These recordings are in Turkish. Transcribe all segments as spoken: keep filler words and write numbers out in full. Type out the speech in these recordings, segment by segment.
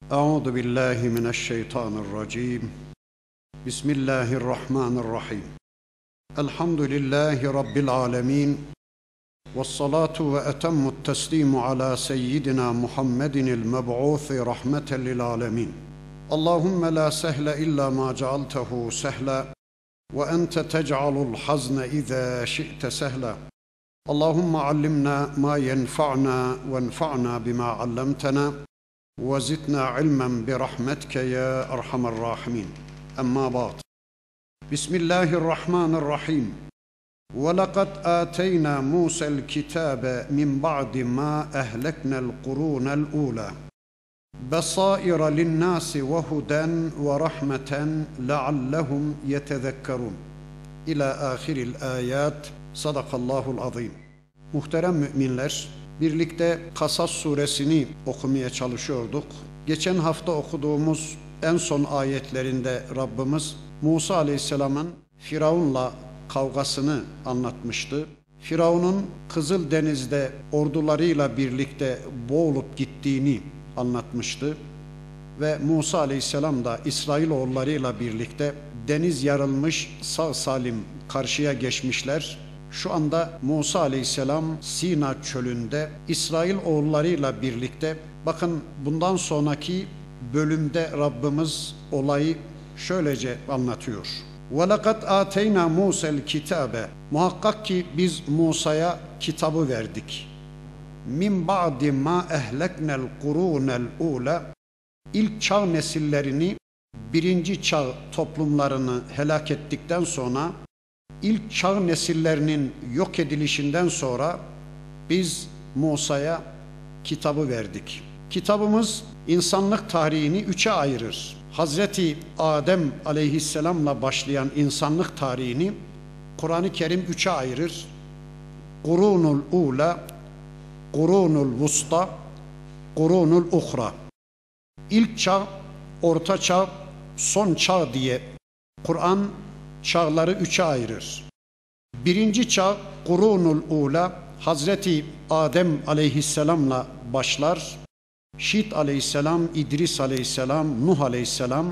Euzu billahi mineşşeytanirracim. Bismillahirrahmanirrahim. Elhamdülillahi rabbil alamin. Vessalatu ve etemmut teslimu ala seyyidina Muhammedinil meb'ûsi rahmeten lil alemin. Allahumme la sehle illa ma cealtehu sehla ve ente tec'alul hazne izâ şi'te sehla. Allahumme allimna ma yenfa'na ve enfa'na bima allamtena ve zidna ilmen bi rahmetke ya erhamer rahimin. Amma ba'd. Bismillahirrahmanirrahim. Ve lekad ateyna Musa'l kitabe min ba'di ma ehlekna'l quruna'l ula. Basaira linnâsi ve huden ve rahmeten leallehum yetezekkerun. İlâ âhiril âyât. Sadakallahul azim. Muhterem müminler, birlikte Kasas suresini okumaya çalışıyorduk. Geçen hafta okuduğumuz en son ayetlerinde Rabbimiz Musa aleyhisselamın Firavun'la kavgasını anlatmıştı. Firavun'un Kızıldeniz'de ordularıyla birlikte boğulup gittiğini anlatmıştı. Ve Musa aleyhisselam da İsrailoğullarıyla birlikte deniz yarılmış, sağ salim karşıya geçmişler. Şu anda Musa aleyhisselam Sina çölünde İsrailoğullarıyla birlikte, bakın bundan sonraki bölümde Rabbimiz olayı şöylece anlatıyor. وَلَقَدْ آتَيْنَا مُوسَى الْكِتَابَ. Muhakkak ki biz Musa'ya kitabı verdik. مِنْ بَعْدِ مَا اَهْلَكْنَا الْقُرُونَ الْعُولَى. İlk çağ nesillerini, birinci çağ toplumlarını helak ettikten sonra, İlk çağ nesillerinin yok edilişinden sonra biz Musa'ya kitabı verdik. Kitabımız insanlık tarihini üçe ayırır. Hazreti Adem aleyhisselamla başlayan insanlık tarihini Kur'an-ı Kerim üçe ayırır. Kurunul ula, kurunul vusta, kurunul uhra. İlk çağ, orta çağ, son çağ diye Kur'an çağları üçe ayırır. Birinci çağ Kurunul ula, Hazreti Adem aleyhisselamla başlar. Şit aleyhisselam, İdris aleyhisselam, Nuh aleyhisselam,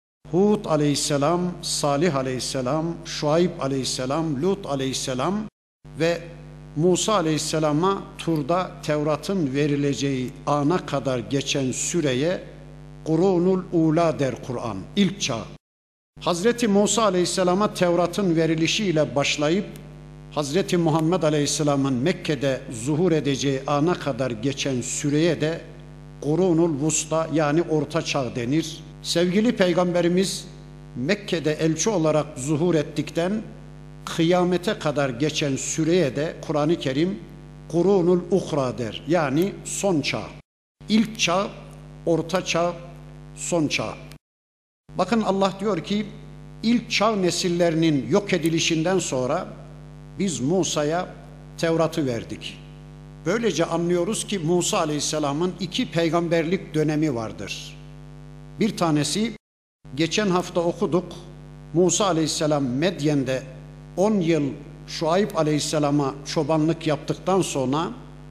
Hud aleyhisselam, Salih aleyhisselam, Şuayb aleyhisselam, Lut aleyhisselam ve Musa aleyhisselama Tur'da Tevrat'ın verileceği ana kadar geçen süreye Kurunul ula der Kur'an, ilk çağ. Hazreti Musa aleyhisselama Tevrat'ın verilişiyle başlayıp Hazreti Muhammed aleyhisselamın Mekke'de zuhur edeceği ana kadar geçen süreye de Kurunul Vusta yani Orta Çağ denir. Sevgili Peygamberimiz Mekke'de elçi olarak zuhur ettikten kıyamete kadar geçen süreye de Kur'an-ı Kerim Kurunul Uhra der. Yani son çağ. İlk çağ, orta çağ, son çağ. Bakın Allah diyor ki ilk çağ nesillerinin yok edilişinden sonra biz Musa'ya Tevrat'ı verdik. Böylece anlıyoruz ki Musa aleyhisselamın iki peygamberlik dönemi vardır. Bir tanesi geçen hafta okuduk. Musa aleyhisselam Medyen'de on yıl Şuayb aleyhisselama çobanlık yaptıktan sonra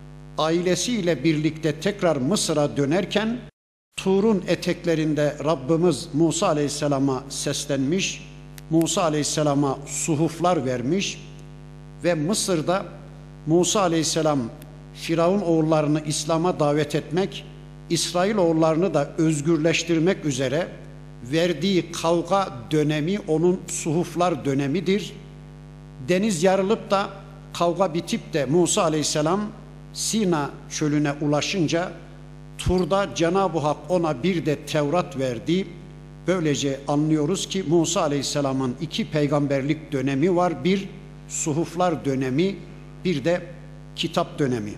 ailesiyle birlikte tekrar Mısır'a dönerken Tur'un eteklerinde Rabbimiz Musa aleyhisselama seslenmiş, Musa aleyhisselama suhuflar vermiş ve Mısır'da Musa aleyhisselam Firavun oğullarını İslam'a davet etmek, İsrailoğullarını da özgürleştirmek üzere verdiği kavga dönemi onun suhuflar dönemidir. Deniz yarılıp da kavga bitip de Musa aleyhisselam Sina çölüne ulaşınca Tur'da Cenab-ı Hak ona bir de Tevrat verdi. Böylece anlıyoruz ki Musa aleyhisselamın iki peygamberlik dönemi var. Bir suhuflar dönemi, bir de kitap dönemi.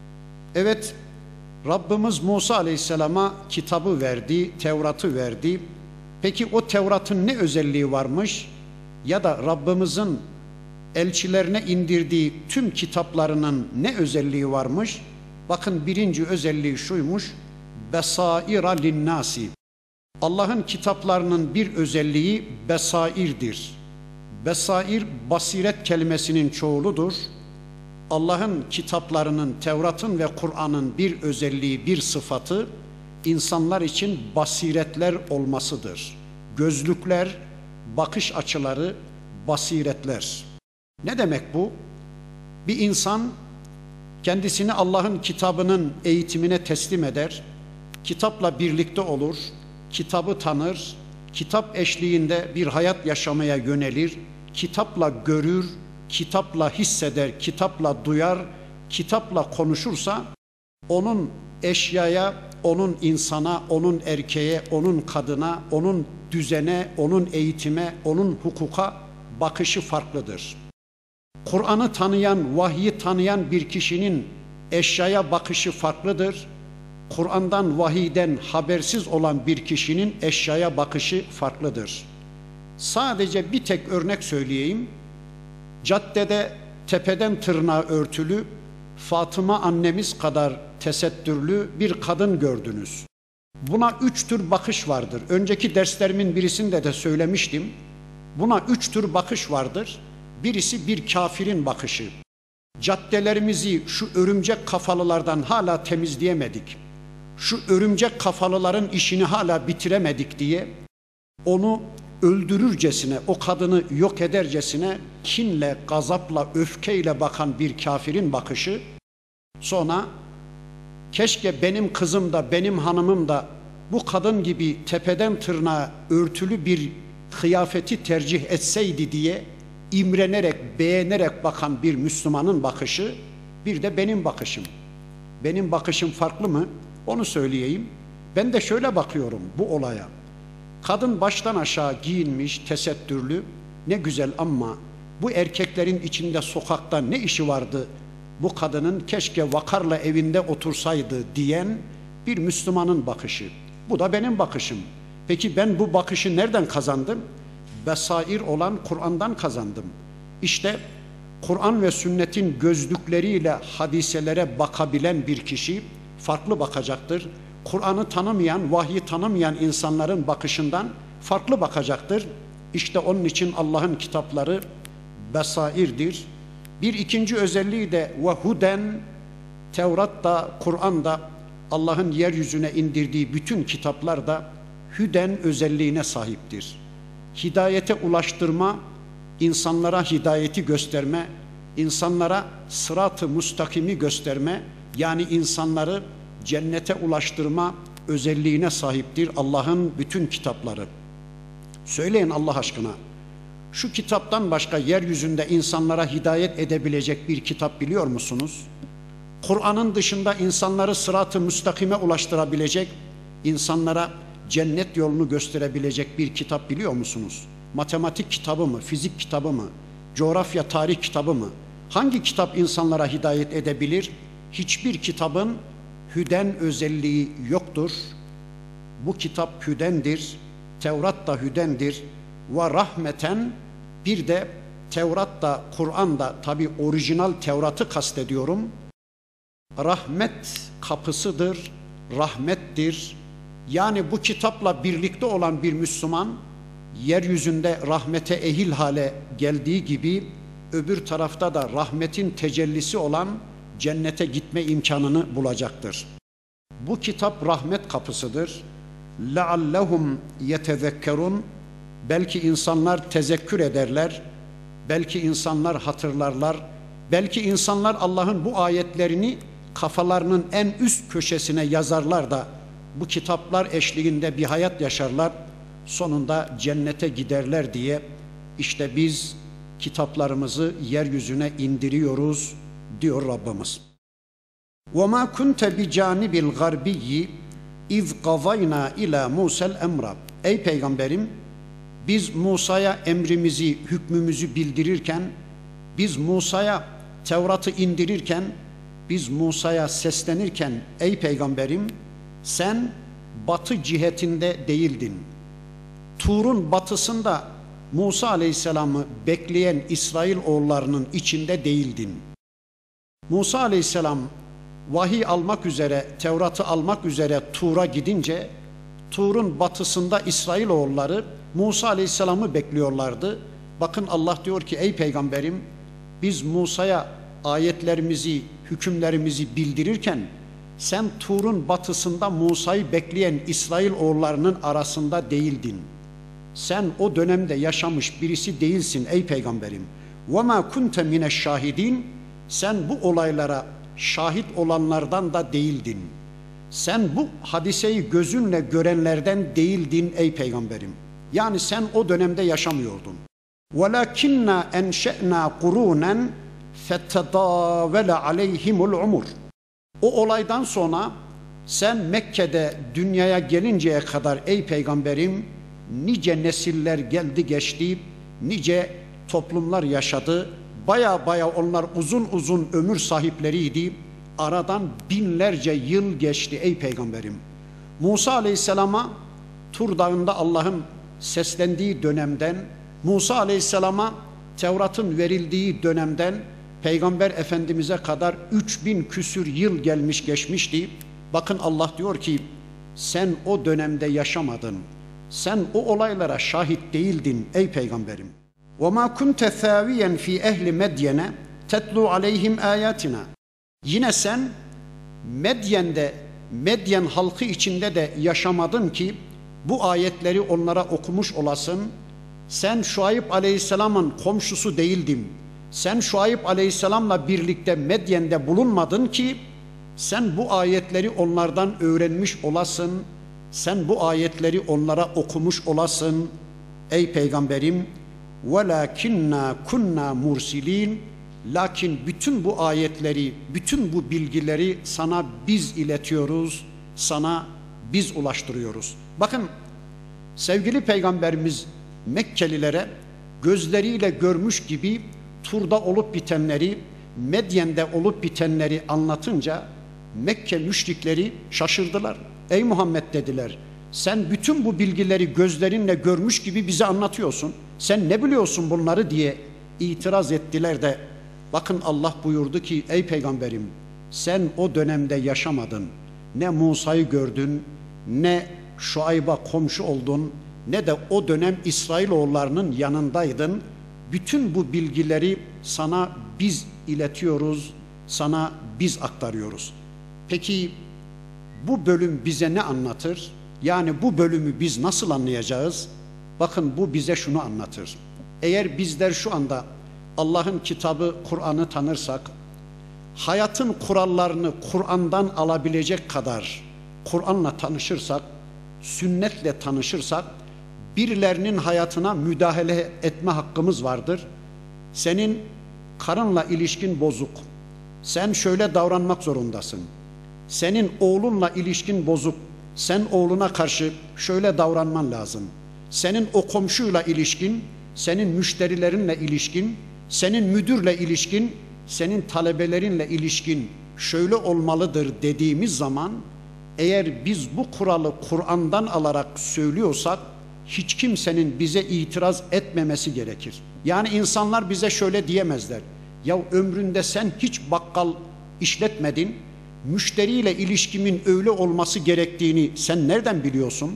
Evet, Rabbimiz Musa aleyhisselama kitabı verdi, Tevrat'ı verdi. Peki o Tevrat'ın ne özelliği varmış? Ya da Rabbimizin elçilerine indirdiği tüm kitaplarının ne özelliği varmış? Bakın birinci özelliği şuymuş: Besaira linnâsi. Allah'ın kitaplarının bir özelliği besairdir. Besair, basiret kelimesinin çoğuludur. Allah'ın kitaplarının, Tevrat'ın ve Kur'an'ın bir özelliği, bir sıfatı insanlar için basiretler olmasıdır. Gözlükler, bakış açıları, basiretler. Ne demek bu? Bir insan kendisini Allah'ın kitabının eğitimine teslim eder, kitapla birlikte olur, kitabı tanır, kitap eşliğinde bir hayat yaşamaya yönelir, kitapla görür, kitapla hisseder, kitapla duyar, kitapla konuşursa, onun eşyaya, onun insana, onun erkeğe, onun kadına, onun düzene, onun eğitime, onun hukuka bakışı farklıdır. Kur'an'ı tanıyan, vahyi tanıyan bir kişinin eşyaya bakışı farklıdır. Kur'an'dan, vahiyden habersiz olan bir kişinin eşyaya bakışı farklıdır. Sadece bir tek örnek söyleyeyim. Caddede tepeden tırnağa örtülü, Fatıma annemiz kadar tesettürlü bir kadın gördünüz. Buna üç tür bakış vardır. Önceki derslerimin birisinde de söylemiştim. Buna üç tür bakış vardır. Birisi bir kafirin bakışı. Caddelerimizi şu örümcek kafalılardan hala temizleyemedik. Şu örümcek kafalıların işini hala bitiremedik diye onu öldürürcesine, o kadını yok edercesine kinle, gazapla, öfkeyle bakan bir kafirin bakışı. Sonra keşke benim kızım da benim hanımım da bu kadın gibi tepeden tırnağa örtülü bir kıyafeti tercih etseydi diye imrenerek, beğenerek bakan bir Müslümanın bakışı, bir de benim bakışım. Benim bakışım farklı mı? Onu söyleyeyim. Ben de şöyle bakıyorum bu olaya. Kadın baştan aşağı giyinmiş, tesettürlü, ne güzel, ama bu erkeklerin içinde sokakta ne işi vardı? Bu kadının keşke vakarla evinde otursaydı diyen bir Müslümanın bakışı. Bu da benim bakışım. Peki ben bu bakışı nereden kazandım? Besair olan Kur'an'dan kazandım. İşte Kur'an ve sünnetin gözlükleriyle hadiselere bakabilen bir kişi farklı bakacaktır. Kur'an'ı tanımayan, vahyi tanımayan insanların bakışından farklı bakacaktır. İşte onun için Allah'ın kitapları besairdir. Bir ikinci özelliği de ve huden, Tevrat'ta, Kur'an'da, Allah'ın yeryüzüne indirdiği bütün kitaplarda hüden özelliğine sahiptir. Hidayete ulaştırma, insanlara hidayeti gösterme, insanlara sırat-ı müstakimi gösterme, yani insanları cennete ulaştırma özelliğine sahiptir Allah'ın bütün kitapları. Söyleyin Allah aşkına, şu kitaptan başka yeryüzünde insanlara hidayet edebilecek bir kitap biliyor musunuz? Kur'an'ın dışında insanları sırat-ı müstakime ulaştırabilecek, insanlara cennet yolunu gösterebilecek bir kitap biliyor musunuz? Matematik kitabı mı, fizik kitabı mı, coğrafya, tarih kitabı mı? Hangi kitap insanlara hidayet edebilir? Hiçbir kitabın hüden özelliği yoktur. Bu kitap hüdendir, Tevrat da hüdendir. Ve rahmeten, bir de Tevrat da Kur'an da, tabi orijinal Tevrat'ı kastediyorum, rahmet kapısıdır, rahmettir. Yani bu kitapla birlikte olan bir Müslüman yeryüzünde rahmete ehil hale geldiği gibi öbür tarafta da rahmetin tecellisi olan cennete gitme imkanını bulacaktır. Bu kitap rahmet kapısıdır. لَعَلَّهُمْ يَتَذَكَّرُونَ, belki insanlar tezekkür ederler, belki insanlar hatırlarlar, belki insanlar Allah'ın bu ayetlerini kafalarının en üst köşesine yazarlar da bu kitaplar eşliğinde bir hayat yaşarlar, sonunda cennete giderler diye işte biz kitaplarımızı yeryüzüne indiriyoruz diyor Rabbimiz. وَمَا كُنْتَ بِجَانِبِ الْغَرْبِيِّ اِذْ قَضَيْنَا اِلَى مُوسَى الْاَمْرَ. Ey Peygamberim, biz Musa'ya emrimizi, hükmümüzü bildirirken, biz Musa'ya Tevrat'ı indirirken, biz Musa'ya seslenirken, ey Peygamberim, sen batı cihetinde değildin. Tur'un batısında Musa Aleyhisselam'ı bekleyen İsrail oğullarının içinde değildin. Musa Aleyhisselam vahiy almak üzere, Tevrat'ı almak üzere Tur'a gidince, Tur'un batısında İsrail oğulları Musa Aleyhisselam'ı bekliyorlardı. Bakın Allah diyor ki, ey Peygamberim, biz Musa'ya ayetlerimizi, hükümlerimizi bildirirken Sen Tur'un batısında Musa'yı bekleyen İsrailoğullarının arasında değildin. Sen o dönemde yaşamış birisi değilsin ey peygamberim. وَمَا كُنْتَ مِنَ الشَّاهِدِينَ Sen bu olaylara şahit olanlardan da değildin. Sen bu hadiseyi gözünle görenlerden değildin ey peygamberim. Yani sen o dönemde yaşamıyordun. وَلَكِنَّا اَنْشَأْنَا قُرُونًا فَتَدَاوَلَ عَلَيْهِمُ الْعُمُرُ O olaydan sonra sen Mekke'de dünyaya gelinceye kadar ey peygamberim nice nesiller geldi geçti, nice toplumlar yaşadı. Baya baya onlar uzun uzun ömür sahipleriydi. Aradan binlerce yıl geçti ey peygamberim. Musa aleyhisselama Tur Dağı'nda Allah'ın seslendiği dönemden, Musa aleyhisselama Tevrat'ın verildiği dönemden Peygamber Efendimiz'e kadar üç bin küsür yıl gelmiş geçmişti. Bakın Allah diyor ki sen o dönemde yaşamadın. Sen o olaylara şahit değildin ey peygamberim. وَمَا كُنْتَ ثَاوِيًا فِي اَهْلِ مَدْيَنَ تَتْلُوا عَلَيْهِمْ آيَاتِنَا Yine sen Medyen'de, Medyen halkı içinde de yaşamadın ki bu ayetleri onlara okumuş olasın. Sen Şuayb Aleyhisselam'ın komşusu değildin. Sen Şuayb Aleyhisselam'la birlikte Medyen'de bulunmadın ki sen bu ayetleri onlardan öğrenmiş olasın. Sen bu ayetleri onlara okumuş olasın ey peygamberim. وَلَاكِنَّا كُنَّا مُرْسِلِينَ Lakin bütün bu ayetleri, bütün bu bilgileri sana biz iletiyoruz, sana biz ulaştırıyoruz. Bakın sevgili peygamberimiz Mekkelilere gözleriyle görmüş gibi Tur'da olup bitenleri, Medyen'de olup bitenleri anlatınca Mekke müşrikleri şaşırdılar. Ey Muhammed dediler, sen bütün bu bilgileri gözlerinle görmüş gibi bize anlatıyorsun. Sen ne biliyorsun bunları diye itiraz ettiler de bakın Allah buyurdu ki ey peygamberim sen o dönemde yaşamadın. Ne Musa'yı gördün, ne Şuayb'a komşu oldun, ne de o dönem İsrailoğullarının yanındaydın. Bütün bu bilgileri sana biz iletiyoruz, sana biz aktarıyoruz. Peki bu bölüm bize ne anlatır? Yani bu bölümü biz nasıl anlayacağız? Bakın bu bize şunu anlatır. Eğer bizler şu anda Allah'ın kitabı Kur'an'ı tanırsak, hayatın kurallarını Kur'an'dan alabilecek kadar Kur'an'la tanışırsak, sünnetle tanışırsak, birilerinin hayatına müdahale etme hakkımız vardır. Senin karınla ilişkin bozuk, sen şöyle davranmak zorundasın. Senin oğlunla ilişkin bozuk, sen oğluna karşı şöyle davranman lazım. Senin o komşuyla ilişkin, senin müşterilerinle ilişkin, senin müdürle ilişkin, senin talebelerinle ilişkin şöyle olmalıdır dediğimiz zaman eğer biz bu kuralı Kur'an'dan alarak söylüyorsak hiç kimsenin bize itiraz etmemesi gerekir. Yani insanlar bize şöyle diyemezler. Ya ömründe sen hiç bakkal işletmedin, müşteriyle ilişkimin öyle olması gerektiğini sen nereden biliyorsun?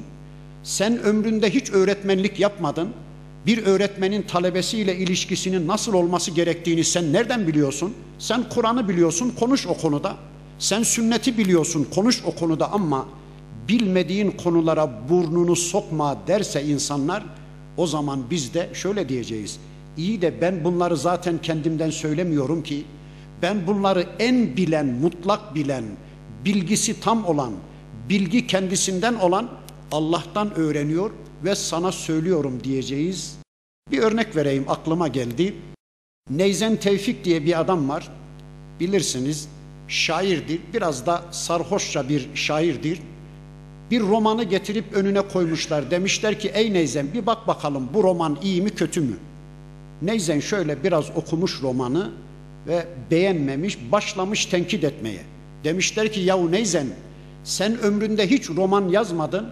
Sen ömründe hiç öğretmenlik yapmadın. Bir öğretmenin talebesiyle ilişkisinin nasıl olması gerektiğini sen nereden biliyorsun? Sen Kur'an'ı biliyorsun, konuş o konuda. Sen sünneti biliyorsun, konuş o konuda ama bilmediğin konulara burnunu sokma derse insanlar, o zaman biz de şöyle diyeceğiz. İyi de ben bunları zaten kendimden söylemiyorum ki, ben bunları en bilen, mutlak bilen, bilgisi tam olan, bilgi kendisinden olan Allah'tan öğreniyor ve sana söylüyorum diyeceğiz. Bir örnek vereyim, aklıma geldi. Neyzen Tevfik diye bir adam var. Bilirsiniz, şairdir, biraz da sarhoşça bir şairdir. Bir romanı getirip önüne koymuşlar. Demişler ki ey Neyzen bir bak bakalım bu roman iyi mi kötü mü? Neyzen şöyle biraz okumuş romanı ve beğenmemiş, başlamış tenkit etmeye. Demişler ki yahu Neyzen sen ömründe hiç roman yazmadın.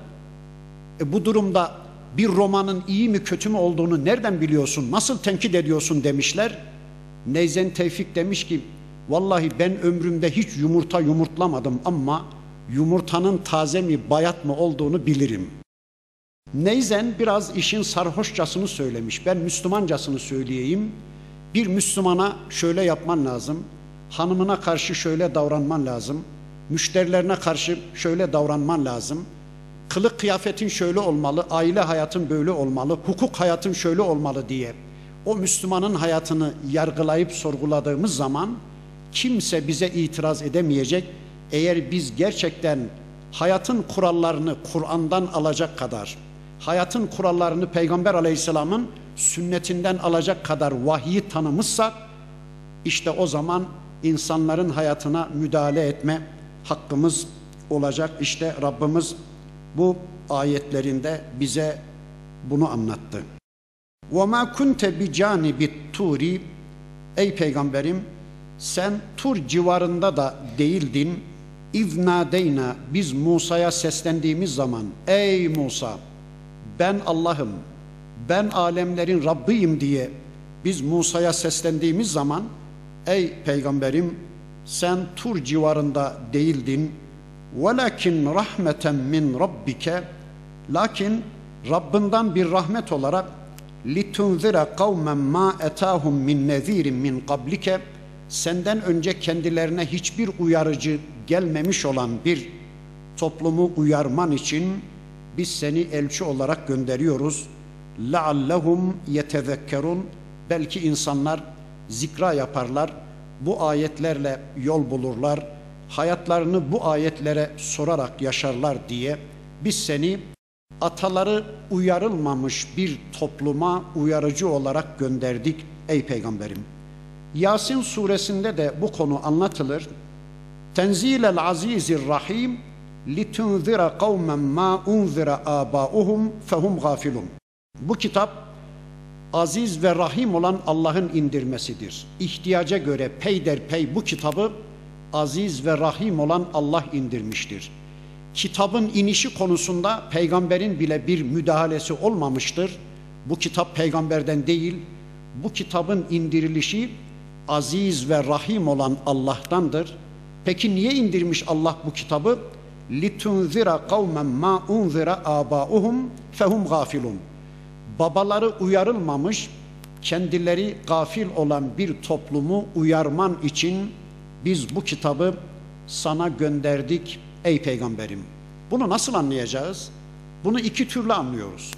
E bu durumda bir romanın iyi mi kötü mü olduğunu nereden biliyorsun? Nasıl tenkit ediyorsun demişler. Neyzen Tevfik demiş ki vallahi ben ömrümde hiç yumurta yumurtlamadım ama yumurtanın taze mi bayat mı olduğunu bilirim. Neyzen biraz işin sarhoşçasını söylemiş. Ben Müslümancasını söyleyeyim. Bir Müslümana şöyle yapman lazım. Hanımına karşı şöyle davranman lazım. müşterilerine karşı şöyle davranman lazım, kılık kıyafetin şöyle olmalı, aile hayatın böyle olmalı, hukuk hayatın şöyle olmalı diye o Müslümanın hayatını yargılayıp sorguladığımız zaman kimse bize itiraz edemeyecek. Eğer biz gerçekten hayatın kurallarını Kur'an'dan alacak kadar, hayatın kurallarını Peygamber Aleyhisselam'ın sünnetinden alacak kadar vahyi tanımışsak, işte o zaman insanların hayatına müdahale etme hakkımız olacak. İşte Rabbimiz bu ayetlerinde bize bunu anlattı. وَمَا كُنْتَ بِجَانِبِ التُّورِ Ey Peygamberim, sen Tur civarında da değildin. اِذْنَادَيْنَا Biz Musa'ya seslendiğimiz zaman, ey Musa, ben Allah'ım, ben alemlerin Rabbiyim diye biz Musa'ya seslendiğimiz zaman, ey Peygamberim, sen Tur civarında değildin. وَلَكِنْ رَحْمَةً مِنْ رَبِّكَ Lakin Rabbinden bir rahmet olarak لِتُنْذِرَ قَوْمًا مَا اَتَاهُمْ مِنْ نَذ۪يرٍ مِنْ قَبْلِكَ Senden önce kendilerine hiçbir uyarıcı gelmemiş olan bir toplumu uyarman için biz seni elçi olarak gönderiyoruz. لَعَلَّهُمْ يَتَذَكَّرُونَ Belki insanlar zikra yaparlar, bu ayetlerle yol bulurlar, hayatlarını bu ayetlere sorarak yaşarlar diye biz seni ataları uyarılmamış bir topluma uyarıcı olarak gönderdik ey Peygamberim. Yasin suresinde de bu konu anlatılır. Tenzilel azizir rahim litunzira kavmen ma unzira abauhum fehum gafilun. Bu kitap aziz ve rahim olan Allah'ın indirmesidir. İhtiyaca göre peyderpey bu kitabı aziz ve rahim olan Allah indirmiştir. Kitabın inişi konusunda peygamberin bile bir müdahalesi olmamıştır. Bu kitap peygamberden değil, bu kitabın indirilişi aziz ve rahim olan Allah'tandır. Peki niye indirmiş Allah bu kitabı? لِتُنْذِرَ قَوْمًا مَا اُنْذِرَ آبَاؤُهُمْ فَهُمْ غَافِلُونَ Babaları uyarılmamış, kendileri gafil olan bir toplumu uyarman için biz bu kitabı sana gönderdik ey Peygamberim. Bunu nasıl anlayacağız? Bunu iki türlü anlıyoruz.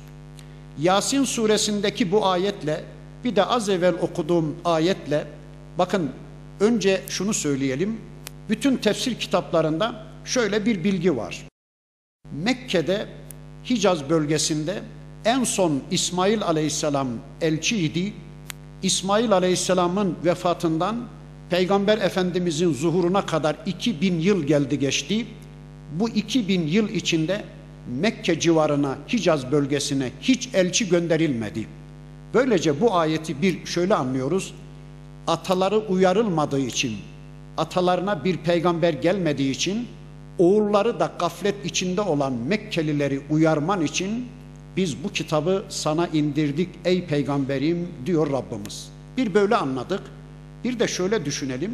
Yasin suresindeki bu ayetle, bir de az evvel okuduğum ayetle, bakın önce şunu söyleyelim, bütün tefsir kitaplarında şöyle bir bilgi var. Mekke'de, Hicaz bölgesinde en son İsmail Aleyhisselam elçiydi. İsmail Aleyhisselam'ın vefatından Peygamber Efendimizin zuhuruna kadar iki bin yıl geldi geçti. Bu iki bin yıl içinde Mekke civarına, Hicaz bölgesine hiç elçi gönderilmedi. Böylece bu ayeti bir şöyle anlıyoruz. Ataları uyarılmadığı için, atalarına bir peygamber gelmediği için, oğulları da gaflet içinde olan Mekkelileri uyarman için biz bu kitabı sana indirdik ey Peygamberim diyor Rabbimiz. Bir böyle anladık. Bir de şöyle düşünelim.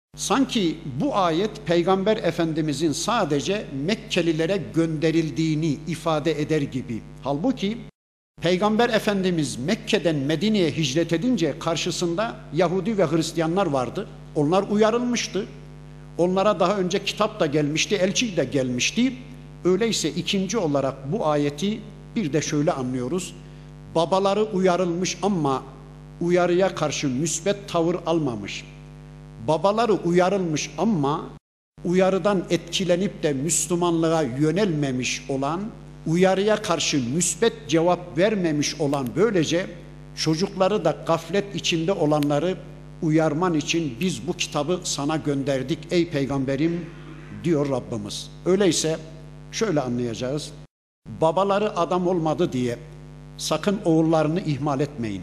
Sanki bu ayet Peygamber Efendimizin sadece Mekkelilere gönderildiğini ifade eder gibi. Halbuki Peygamber Efendimiz Mekke'den Medine'ye hicret edince karşısında Yahudi ve Hristiyanlar vardı. Onlar uyarılmıştı. Onlara daha önce kitap da gelmişti, elçi de gelmişti. Öyleyse ikinci olarak bu ayeti bir de şöyle anlıyoruz. Babaları uyarılmış ama uyarıya karşı müsbet tavır almamış. Babaları uyarılmış ama uyarıdan etkilenip de Müslümanlığa yönelmemiş olan, uyarıya karşı müsbet cevap vermemiş olan, böylece çocukları da gaflet içinde olanları uyarman için biz bu kitabı sana gönderdik ey Peygamberim diyor Rabbimiz. Öyleyse şöyle anlayacağız. Babaları adam olmadı diye sakın oğullarını ihmal etmeyin.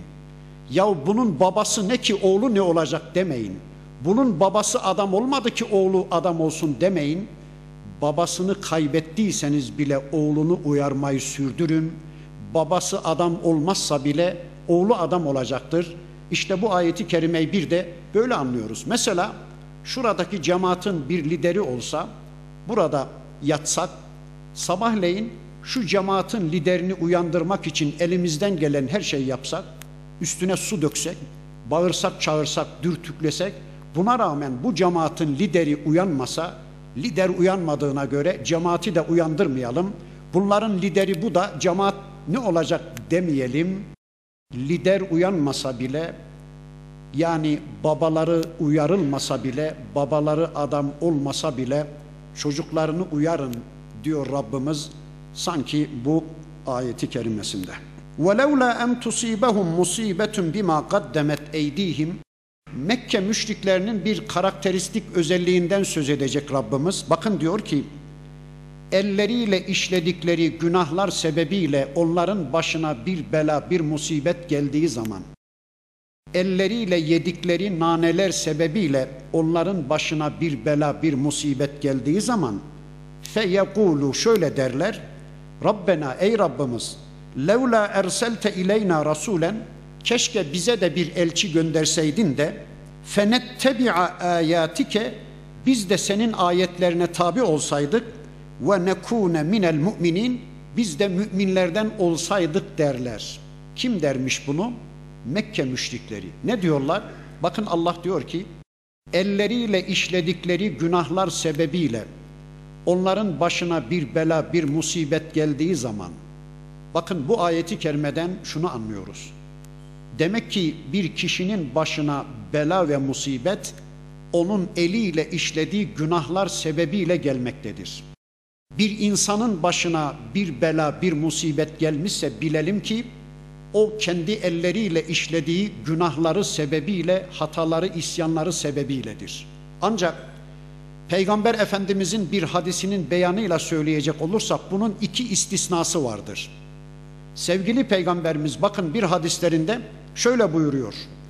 Ya bunun babası ne ki oğlu ne olacak demeyin. Bunun babası adam olmadı ki oğlu adam olsun demeyin. Babasını kaybettiyseniz bile oğlunu uyarmayı sürdürün. Babası adam olmazsa bile oğlu adam olacaktır. İşte bu ayeti kerimeyi bir de böyle anlıyoruz. Mesela şuradaki cemaatin bir lideri olsa, burada yatsak, sabahleyin şu cemaatin liderini uyandırmak için elimizden gelen her şeyi yapsak, üstüne su döksek, bağırsak, çağırsak, dürtüklesek, buna rağmen bu cemaatin lideri uyanmasa, lider uyanmadığına göre cemaati de uyandırmayalım. Bunların lideri bu da cemaat ne olacak demeyelim. Lider uyanmasa bile, yani babaları uyarılmasa bile, babaları adam olmasa bile çocuklarını uyarın diyor Rabbimiz sanki bu ayeti kerimesinde. وَلَوْلَا اَمْ تُصِيبَهُمْ مُصِيبَةٌ بِمَا قَدَّمَتْ اَيْد۪يهِمْ Mekke müşriklerinin bir karakteristik özelliğinden söz edecek Rabbimiz. Bakın diyor ki, elleriyle işledikleri günahlar sebebiyle onların başına bir bela, bir musibet geldiği zaman, elleriyle yedikleri naneler sebebiyle onların başına bir bela, bir musibet geldiği zaman, feyekulu şöyle derler, Rabbena, ey Rabbimiz, levla erselte ileyna rasulen, keşke bize de bir elçi gönderseydin de, fenettebi'a ayatike, biz de senin ayetlerine tabi olsaydık, ve nekune minel mu'minin, biz de müminlerden olsaydık derler. Kim dermiş bunu? Mekke müşrikleri. Ne diyorlar? Bakın Allah diyor ki, elleriyle işledikleri günahlar sebebiyle onların başına bir bela, bir musibet geldiği zaman, bakın bu ayeti kerimeden şunu anlıyoruz. Demek ki bir kişinin başına bela ve musibet onun eliyle işlediği günahlar sebebiyle gelmektedir. Bir insanın başına bir bela, bir musibet gelmişse bilelim ki o kendi elleriyle işlediği günahları sebebiyle, hataları, isyanları sebebiyledir. Ancak Peygamber Efendimizin bir hadisinin beyanıyla söyleyecek olursak bunun iki istisnası vardır. Sevgili Peygamberimiz bakın bir hadislerinde şöyle buyuruyor.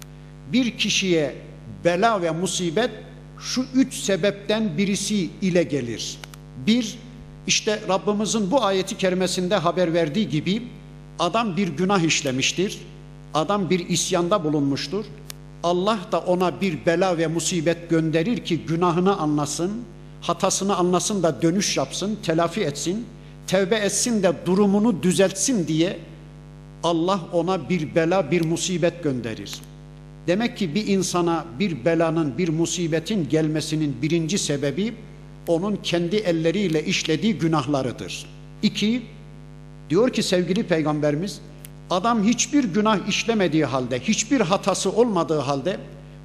Bir kişiye bela ve musibet şu üç sebepten birisi ile gelir. Bir, işte Rabbimizin bu ayeti kerimesinde haber verdiği gibi adam bir günah işlemiştir. Adam bir isyanda bulunmuştur. Allah da ona bir bela ve musibet gönderir ki günahını anlasın, hatasını anlasın da dönüş yapsın, telafi etsin, tevbe etsin de durumunu düzeltsin diye Allah ona bir bela, bir musibet gönderir. Demek ki bir insana bir belanın, bir musibetin gelmesinin birinci sebebi onun kendi elleriyle işlediği günahlarıdır. İki, diyor ki sevgili Peygamberimiz, adam hiçbir günah işlemediği halde, hiçbir hatası olmadığı halde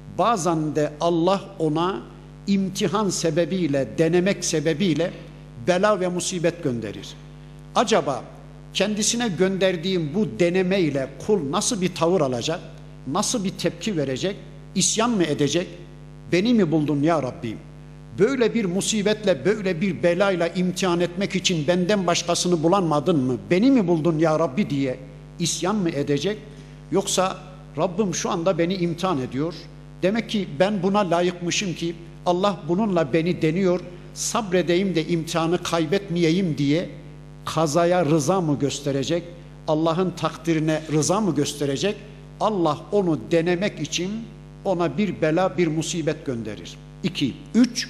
bazen de Allah ona imtihan sebebiyle, denemek sebebiyle bela ve musibet gönderir. Acaba kendisine gönderdiğim bu denemeyle kul nasıl bir tavır alacak, nasıl bir tepki verecek, isyan mı edecek, beni mi buldun ya Rabbim? Böyle bir musibetle, böyle bir belayla imtihan etmek için benden başkasını bulamadın mı? Beni mi buldun ya Rabbi diye isyan mı edecek? Yoksa Rabbim şu anda beni imtihan ediyor. Demek ki ben buna layıkmışım ki Allah bununla beni deniyor. Sabredeyim de imtihanı kaybetmeyeyim diye kazaya rıza mı gösterecek? Allah'ın takdirine rıza mı gösterecek? Allah onu denemek için ona bir bela, bir musibet gönderir. İki, üç,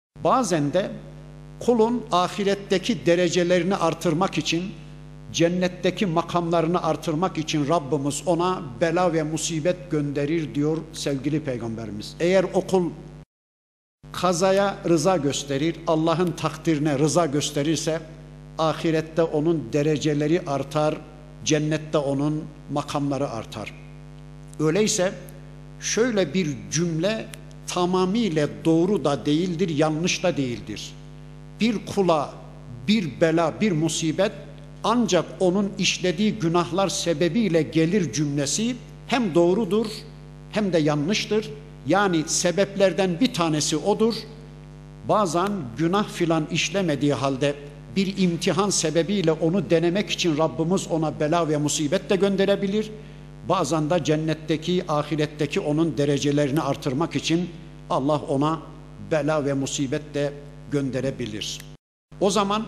bazen de kulun ahiretteki derecelerini artırmak için, cennetteki makamlarını artırmak için Rabbimiz ona bela ve musibet gönderir diyor sevgili Peygamberimiz. Eğer o kul kazaya rıza gösterir, Allah'ın takdirine rıza gösterirse ahirette onun dereceleri artar, cennette onun makamları artar. Öyleyse şöyle bir cümle tamamıyla doğru da değildir, yanlış da değildir. Bir kula bir bela, bir musibet ancak onun işlediği günahlar sebebiyle gelir cümlesi hem doğrudur hem de yanlıştır. Yani sebeplerden bir tanesi odur. Bazen günah filan işlemediği halde bir imtihan sebebiyle onu denemek için Rabbimiz ona bela ve musibet de gönderebilir. Bazen de cennetteki, ahiretteki onun derecelerini artırmak için Allah ona bela ve musibet de gönderebilir. O zaman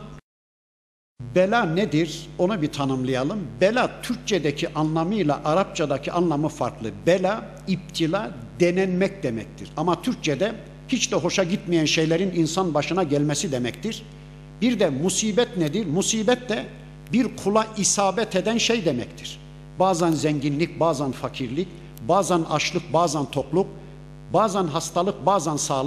bela nedir? Onu bir tanımlayalım. Bela Türkçedeki anlamıyla Arapçadaki anlamı farklı. Bela, iptila, denenmek demektir. Ama Türkçede hiç de hoşa gitmeyen şeylerin insan başına gelmesi demektir. Bir de musibet nedir? Musibet de bir kula isabet eden şey demektir. Bazen zenginlik, bazen fakirlik, bazen açlık, bazen tokluk, bazen hastalık, bazen sağlık,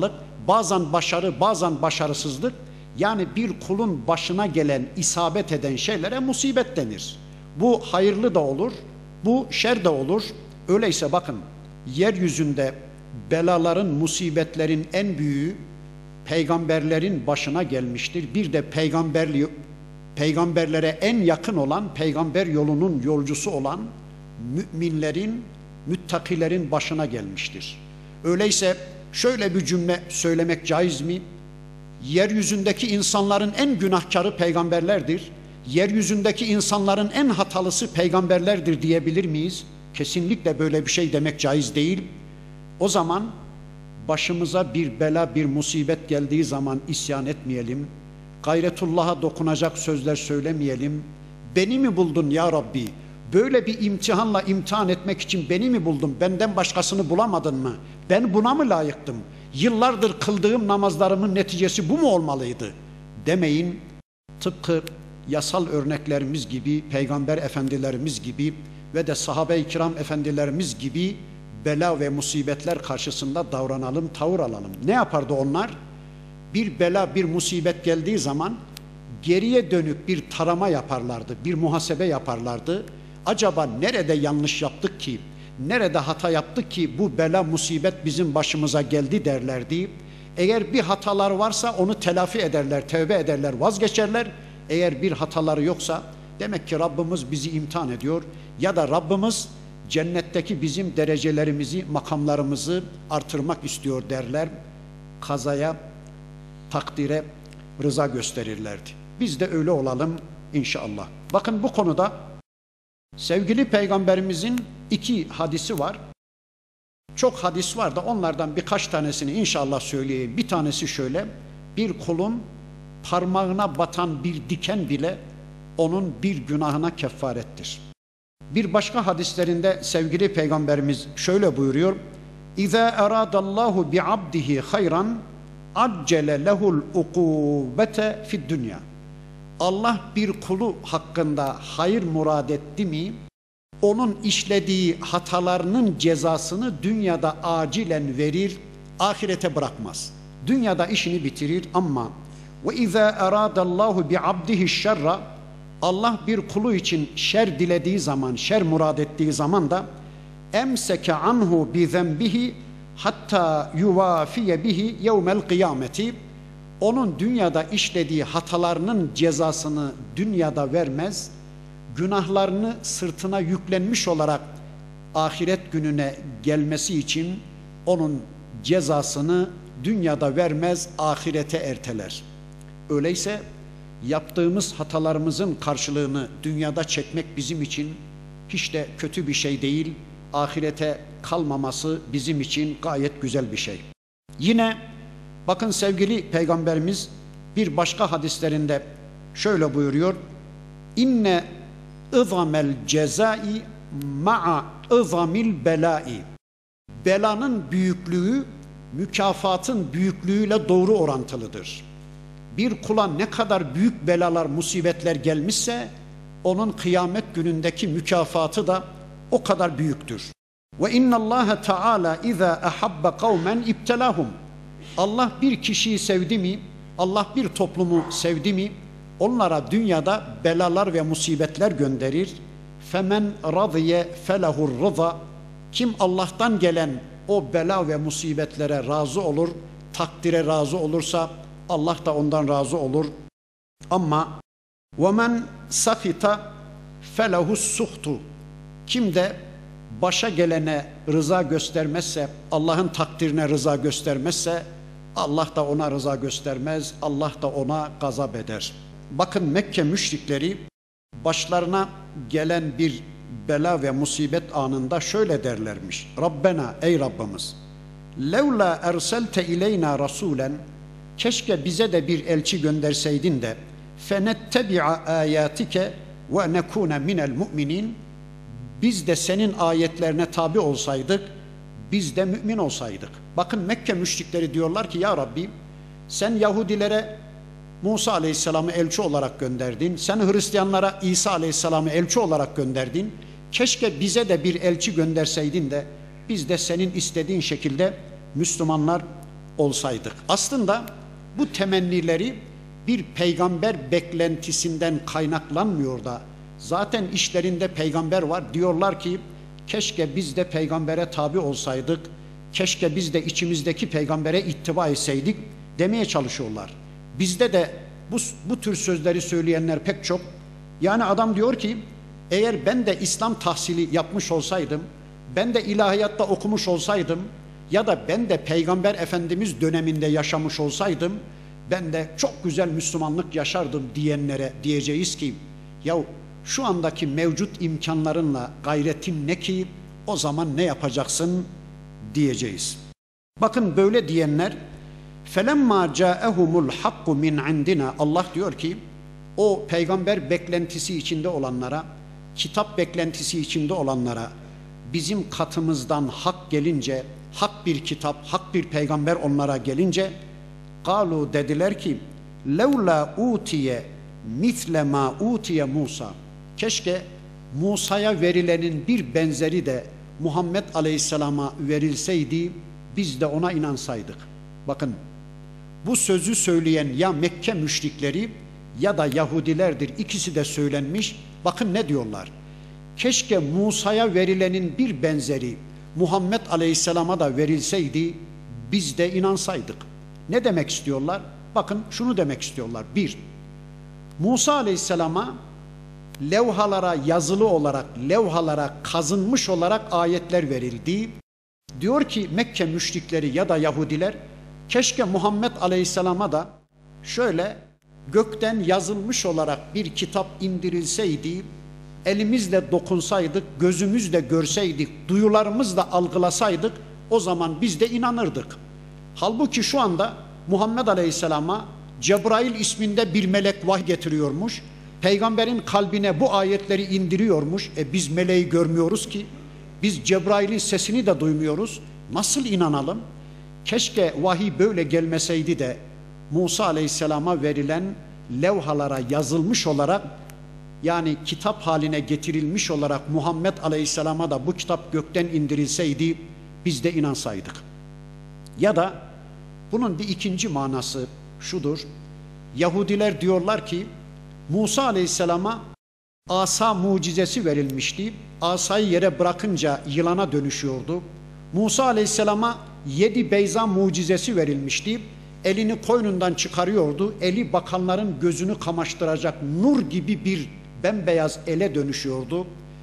bazen başarı, bazen başarısızlık. Yani bir kulun başına gelen, isabet eden şeylere musibet denir. Bu hayırlı da olur, bu şer de olur. Öyleyse bakın, yeryüzünde belaların, musibetlerin en büyüğü peygamberlerin başına gelmiştir. Bir de peygamberli, peygamberlere en yakın olan, peygamber yolunun yolcusu olan müminlerin, müttakilerin başına gelmiştir. Öyleyse şöyle bir cümle söylemek caiz mi? Yeryüzündeki insanların en günahkarı peygamberlerdir. Yeryüzündeki insanların en hatalısı peygamberlerdir diyebilir miyiz? Kesinlikle böyle bir şey demek caiz değil. O zaman başımıza bir bela, bir musibet geldiği zaman isyan etmeyelim. Gayretullah'a dokunacak sözler söylemeyelim. Beni mi buldun ya Rabbi? Böyle bir imtihanla imtihan etmek için beni mi buldun? Benden başkasını bulamadın mı? Ben buna mı layıktım? Yıllardır kıldığım namazlarımın neticesi bu mu olmalıydı? Demeyin. Tıpkı yasal örneklerimiz gibi, peygamber efendilerimiz gibi ve de sahabe-i kiram efendilerimiz gibi bela ve musibetler karşısında davranalım, tavır alalım. Ne yapardı onlar? Bir bela, bir musibet geldiği zaman geriye dönük bir tarama yaparlardı, bir muhasebe yaparlardı. Acaba nerede yanlış yaptık ki, nerede hata yaptık ki bu bela, musibet bizim başımıza geldi derlerdi. Eğer bir hatalar varsa onu telafi ederler, tövbe ederler, vazgeçerler. Eğer bir hataları yoksa demek ki Rabbimiz bizi imtihan ediyor ya da Rabbimiz cennetteki bizim derecelerimizi, makamlarımızı artırmak istiyor derler. Kazaya, takdire rıza gösterirlerdi. Biz de öyle olalım inşallah. Bakın bu konuda sevgili peygamberimizin iki hadisi var. Çok hadis var da onlardan birkaç tanesini inşallah söyleyeyim. Bir tanesi şöyle: bir kulun parmağına batan bir diken bile onun bir günahına kefarettir. Bir başka hadislerinde sevgili peygamberimiz şöyle buyuruyor: İza aradallahu bi abdihi hayran accele lehul ukubete fid dünya. Allah bir kulu hakkında hayır murad etti mi, onun işlediği hatalarının cezasını dünyada acilen verir, ahirete bırakmaz. Dünyada işini bitirir. Ama ve izâ arâdallâhu bi abdihi şerra, Allah bir kulu için şer dilediği zaman, şer murad ettiği zaman da emseke anhu bi zenbihi hatta yuvafiye bihi yevmel kıyameti, onun dünyada işlediği hatalarının cezasını dünyada vermez, günahlarını sırtına yüklenmiş olarak ahiret gününe gelmesi için onun cezasını dünyada vermez, ahirete erteler. Öyleyse yaptığımız hatalarımızın karşılığını dünyada çekmek bizim için hiç de kötü bir şey değil. Ahirete kalmaması bizim için gayet güzel bir şey. Yine bakın sevgili peygamberimiz bir başka hadislerinde şöyle buyuruyor: İnne ızamel cezai ma'a ızamil belai. Belanın büyüklüğü mükafatın büyüklüğüyle doğru orantılıdır. Bir kula ne kadar büyük belalar, musibetler gelmişse onun kıyamet günündeki mükafatı da o kadar büyüktür. Ve innallâhe teâlâ izâ ahabbe kavmen ibtelâhum. Allah bir kişiyi sevdi mi, Allah bir toplumu sevdi mi, onlara dünyada belalar ve musibetler gönderir. Femen radiye felehur rıza. Kim Allah'tan gelen o bela ve musibetlere razı olur, takdire razı olursa Allah da ondan razı olur. Ama وَمَنْ سَخِتَ فَلَهُ السُّخْتُ. Kim de başa gelene rıza göstermezse, Allah'ın takdirine rıza göstermezse, Allah da ona rıza göstermez, Allah da ona gazap eder. Bakın Mekke müşrikleri başlarına gelen bir bela ve musibet anında şöyle derlermiş: Rabbena, ey Rabbimiz, levla erselte ileyna rasulen, keşke bize de bir elçi gönderseydin de fenettebi'a ayatike ve nekune minel mu'minin, biz de senin ayetlerine tabi olsaydık, biz de mümin olsaydık. Bakın Mekke müşrikleri diyorlar ki ya Rabbi, sen Yahudilere Musa Aleyhisselam'ı elçi olarak gönderdin, sen Hristiyanlara İsa Aleyhisselam'ı elçi olarak gönderdin, keşke bize de bir elçi gönderseydin de biz de senin istediğin şekilde Müslümanlar olsaydık. Aslında bu temennileri bir peygamber beklentisinden kaynaklanmıyor da zaten işlerinde peygamber var. Diyorlar ki keşke biz de peygambere tabi olsaydık, keşke biz de içimizdeki peygambere ittiba etseydik demeye çalışıyorlar. Bizde de bu, bu tür sözleri söyleyenler pek çok. Yani adam diyor ki eğer ben de İslam tahsili yapmış olsaydım, ben de ilahiyatta okumuş olsaydım ya da ben de Peygamber Efendimiz döneminde yaşamış olsaydım ben de çok güzel Müslümanlık yaşardım diyenlere diyeceğiz ki yahu şu andaki mevcut imkanlarınla gayretin ne ki o zaman ne yapacaksın diyeceğiz. Bakın böyle diyenler فَلَمَّا جَاءَهُمُ الْحَقُّ مِنْ عِنْدِنَا Allah diyor ki o peygamber beklentisi içinde olanlara, kitap beklentisi içinde olanlara bizim katımızdan hak gelince, hak bir kitap, hak bir peygamber onlara gelince قَالُوا dediler ki لَوْلَا اُوْتِيَ مِثْلَ مَا اُوْتِيَ Musa keşke Musa'ya verilenin bir benzeri de Muhammed Aleyhisselam'a verilseydi biz de ona inansaydık. Bakın bu sözü söyleyen ya Mekke müşrikleri ya da Yahudilerdir. İkisi de söylenmiş. Bakın ne diyorlar? Keşke Musa'ya verilenin bir benzeri Muhammed Aleyhisselam'a da verilseydi biz de inansaydık. Ne demek istiyorlar? Bakın şunu demek istiyorlar. Bir, Musa Aleyhisselam'a levhalara yazılı olarak, levhalara kazınmış olarak ayetler verildi. Diyor ki Mekke müşrikleri ya da Yahudiler keşke Muhammed Aleyhisselam'a da şöyle gökten yazılmış olarak bir kitap indirilseydi, elimizle dokunsaydık, gözümüzle görseydik, duyularımızla algılasaydık o zaman biz de inanırdık. Halbuki şu anda Muhammed Aleyhisselam'a Cebrail isminde bir melek vahiy getiriyormuş. Peygamberin kalbine bu ayetleri indiriyormuş. E biz meleği görmüyoruz ki. Biz Cebrail'in sesini de duymuyoruz. Nasıl inanalım? Keşke vahiy böyle gelmeseydi de Musa Aleyhisselam'a verilen levhalara yazılmış olarak yani kitap haline getirilmiş olarak Muhammed Aleyhisselam'a da bu kitap gökten indirilseydi biz de inansaydık. Ya da bunun bir ikinci manası şudur. Yahudiler diyorlar ki Musa Aleyhisselam'a asa mucizesi verilmişti. Asayı yere bırakınca yılana dönüşüyordu. Musa Aleyhisselam'a yedi beyza mucizesi verilmişti. Elini koynundan çıkarıyordu. Eli bakanların gözünü kamaştıracak nur gibi bir bembeyaz ele dönüşüyordu.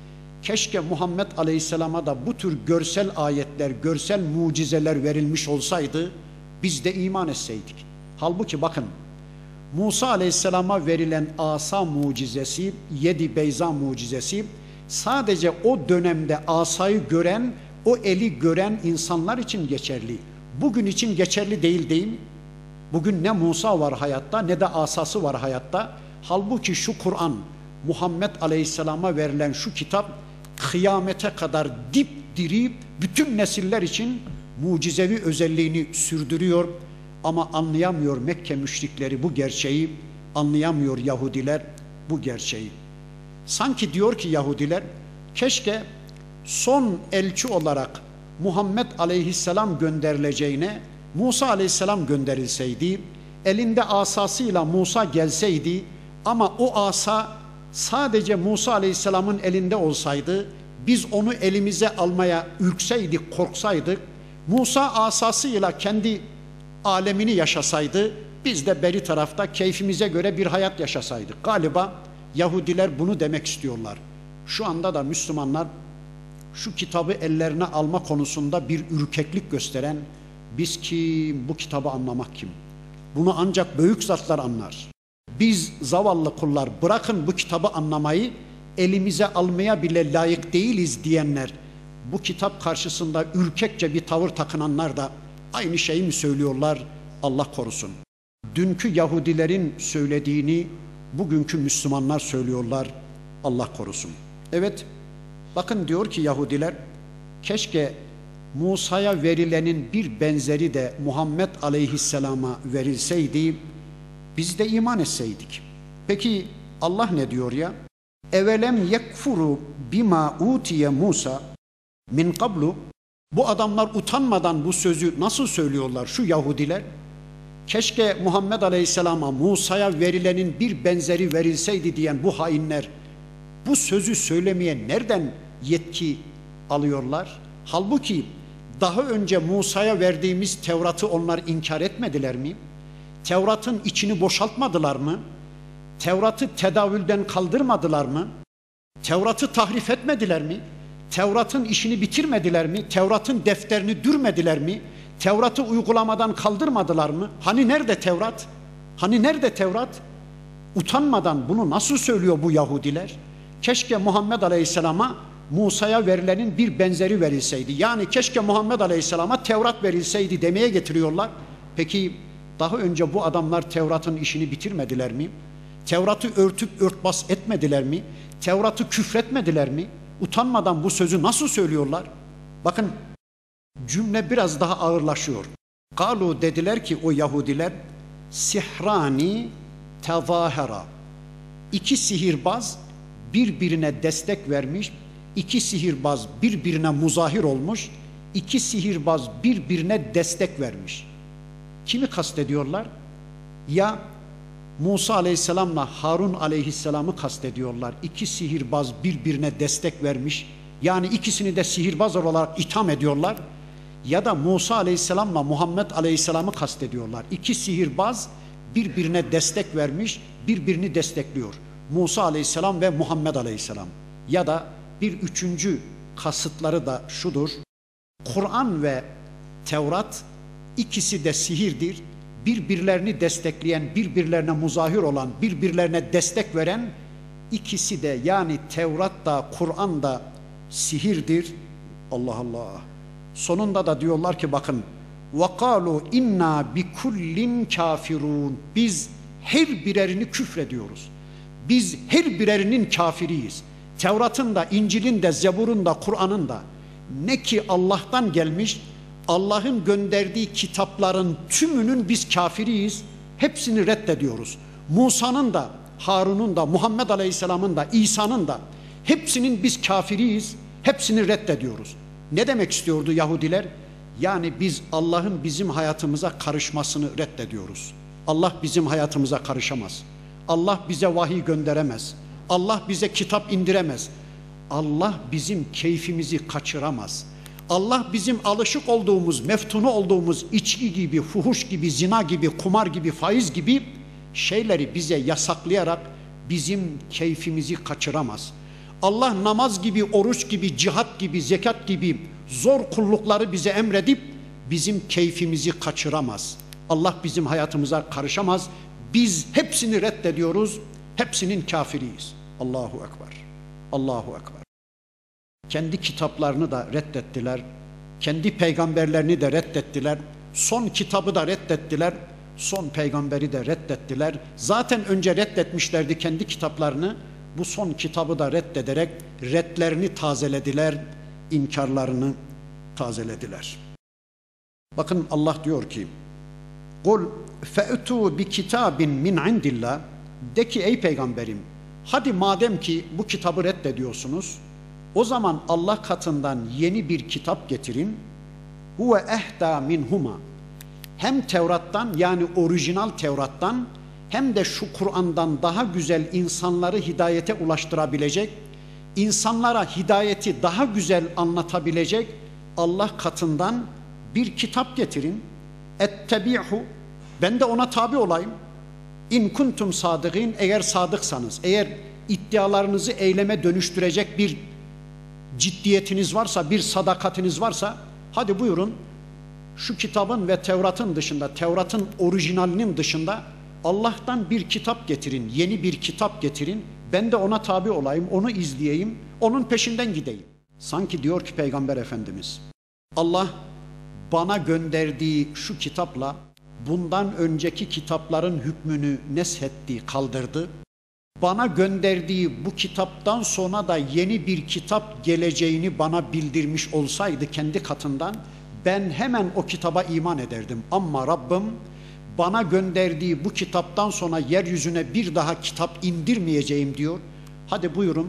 Keşke Muhammed Aleyhisselam'a da bu tür görsel ayetler, görsel mucizeler verilmiş olsaydı biz de iman etseydik. Halbuki bakın Musa Aleyhisselam'a verilen asa mucizesi, yedi beyza mucizesi sadece o dönemde asayı gören, o eli gören insanlar için geçerli. Bugün için geçerli değil değil mi? Bugün ne Musa var hayatta ne de asası var hayatta. Halbuki şu Kur'an, Muhammed Aleyhisselam'a verilen şu kitap kıyamete kadar dipdiri bütün nesiller için mucizevi özelliğini sürdürüyor. Ama anlayamıyor Mekke müşrikleri bu gerçeği, anlayamıyor Yahudiler bu gerçeği. Sanki diyor ki Yahudiler, keşke son elçi olarak Muhammed Aleyhisselam gönderileceğine Musa Aleyhisselam gönderilseydi, elinde asasıyla Musa gelseydi ama o asa sadece Musa Aleyhisselam'ın elinde olsaydı, biz onu elimize almaya ürkseydik, korksaydık, Musa asasıyla kendi alemini yaşasaydı, biz de beri tarafta keyfimize göre bir hayat yaşasaydık. Galiba Yahudiler bunu demek istiyorlar. Şu anda da Müslümanlar şu kitabı ellerine alma konusunda bir ürkeklik gösteren, biz kim, bu kitabı anlamak kim? Bunu ancak büyük zatlar anlar. Biz zavallı kullar bırakın bu kitabı anlamayı, elimize almaya bile layık değiliz diyenler, bu kitap karşısında ürkekçe bir tavır takınanlar da aynı şeyi mi söylüyorlar? Allah korusun. Dünkü Yahudilerin söylediğini bugünkü Müslümanlar söylüyorlar. Allah korusun. Evet, bakın diyor ki Yahudiler, keşke Musa'ya verilenin bir benzeri de Muhammed Aleyhisselam'a verilseydi, biz de iman etseydik. Peki Allah ne diyor ya? Evelem yekfuru bima utiye Musa min qablu Bu adamlar utanmadan bu sözü nasıl söylüyorlar şu Yahudiler? Keşke Muhammed Aleyhisselam'a Musa'ya verilenin bir benzeri verilseydi diyen bu hainler bu sözü söylemeye nereden yetki alıyorlar? Halbuki daha önce Musa'ya verdiğimiz Tevrat'ı onlar inkar etmediler mi? Tevrat'ın içini boşaltmadılar mı? Tevrat'ı tedavülden kaldırmadılar mı? Tevrat'ı tahrif etmediler mi? Tevrat'ın işini bitirmediler mi? Tevrat'ın defterini dürmediler mi? Tevrat'ı uygulamadan kaldırmadılar mı? Hani nerede Tevrat? Hani nerede Tevrat? Utanmadan bunu nasıl söylüyor bu Yahudiler? Keşke Muhammed Aleyhisselam'a Musa'ya verilenin bir benzeri verilseydi. Yani keşke Muhammed Aleyhisselam'a Tevrat verilseydi demeye getiriyorlar. Peki daha önce bu adamlar Tevrat'ın işini bitirmediler mi? Tevrat'ı örtüp örtbas etmediler mi? Tevrat'ı küfretmediler mi? Utanmadan bu sözü nasıl söylüyorlar? Bakın cümle biraz daha ağırlaşıyor. Galu dediler ki o Yahudiler sihrani tezahera. İki sihirbaz birbirine destek vermiş, iki sihirbaz birbirine muzahir olmuş, iki sihirbaz birbirine destek vermiş. Kimi kastediyorlar? Ya Musa Aleyhisselam'la Harun Aleyhisselam'ı kastediyorlar. İki sihirbaz birbirine destek vermiş. Yani ikisini de sihirbaz olarak itham ediyorlar. Ya da Musa Aleyhisselam'la Muhammed Aleyhisselam'ı kastediyorlar. İki sihirbaz birbirine destek vermiş, birbirini destekliyor. Musa Aleyhisselam ve Muhammed Aleyhisselam. Ya da bir üçüncü kasıtları da şudur. Kur'an ve Tevrat ikisi de sihirdir. Birbirlerini destekleyen, birbirlerine muzahir olan, birbirlerine destek veren ikisi de yani Tevrat da Kur'an da sihirdir. Allah Allah. Sonunda da diyorlar ki bakın وَقَالُوا اِنَّا بِكُلِّنْ كَافِرُونَ. Biz her birerini küfrediyoruz. Biz her birerinin kafiriyiz. Tevrat'ın da, İncil'in de, Zebur'un da, Kur'an'ın da ne ki Allah'tan gelmiş, Allah'ın gönderdiği kitapların tümünün biz kafiriyiz. Hepsini reddediyoruz. Musa'nın da, Harun'un da, Muhammed Aleyhisselam'ın da, İsa'nın da hepsinin biz kafiriyiz. Hepsini reddediyoruz. Ne demek istiyordu Yahudiler? Yani biz Allah'ın bizim hayatımıza karışmasını reddediyoruz. Allah bizim hayatımıza karışamaz. Allah bize vahiy gönderemez. Allah bize kitap indiremez. Allah bizim keyfimizi kaçıramaz. Allah bizim alışık olduğumuz, meftunu olduğumuz içki gibi, fuhuş gibi, zina gibi, kumar gibi, faiz gibi şeyleri bize yasaklayarak bizim keyfimizi kaçıramaz. Allah namaz gibi, oruç gibi, cihat gibi, zekat gibi zor kullukları bize emredip bizim keyfimizi kaçıramaz. Allah bizim hayatımıza karışamaz. Biz hepsini reddediyoruz. Hepsinin kafiriyiz. Allahu Ekber. Allahu Ekber. Kendi kitaplarını da reddettiler. Kendi peygamberlerini de reddettiler. Son kitabı da reddettiler. Son peygamberi de reddettiler. Zaten önce reddetmişlerdi kendi kitaplarını. Bu son kitabı da reddederek redlerini tazelediler. İnkarlarını tazelediler. Bakın Allah diyor ki قُلْ فَأْتُوا بِكِتَابٍ مِنْ عِنْدِ اللّٰهِ. De ki ey peygamberim, hadi madem ki bu kitabı reddediyorsunuz, o zaman Allah katından yeni bir kitap getirin. Huve ehda minhuma. Hem Tevrat'tan yani orijinal Tevrat'tan hem de şu Kur'an'dan daha güzel insanları hidayete ulaştırabilecek, insanlara hidayeti daha güzel anlatabilecek Allah katından bir kitap getirin. Ettebi'hu. Ben de ona tabi olayım. İn kuntum sadıgin. Eğer sadıksanız, eğer iddialarınızı eyleme dönüştürecek bir ciddiyetiniz varsa, bir sadakatiniz varsa, hadi buyurun şu kitabın ve Tevrat'ın dışında, Tevrat'ın orijinalinin dışında Allah'tan bir kitap getirin, yeni bir kitap getirin. Ben de ona tabi olayım, onu izleyeyim, onun peşinden gideyim. Sanki diyor ki Peygamber Efendimiz, Allah bana gönderdiği şu kitapla bundan önceki kitapların hükmünü neshetti, kaldırdı. Bana gönderdiği bu kitaptan sonra da yeni bir kitap geleceğini bana bildirmiş olsaydı kendi katından, ben hemen o kitaba iman ederdim. Ama Rabbim bana gönderdiği bu kitaptan sonra yeryüzüne bir daha kitap indirmeyeceğim diyor. Hadi buyurun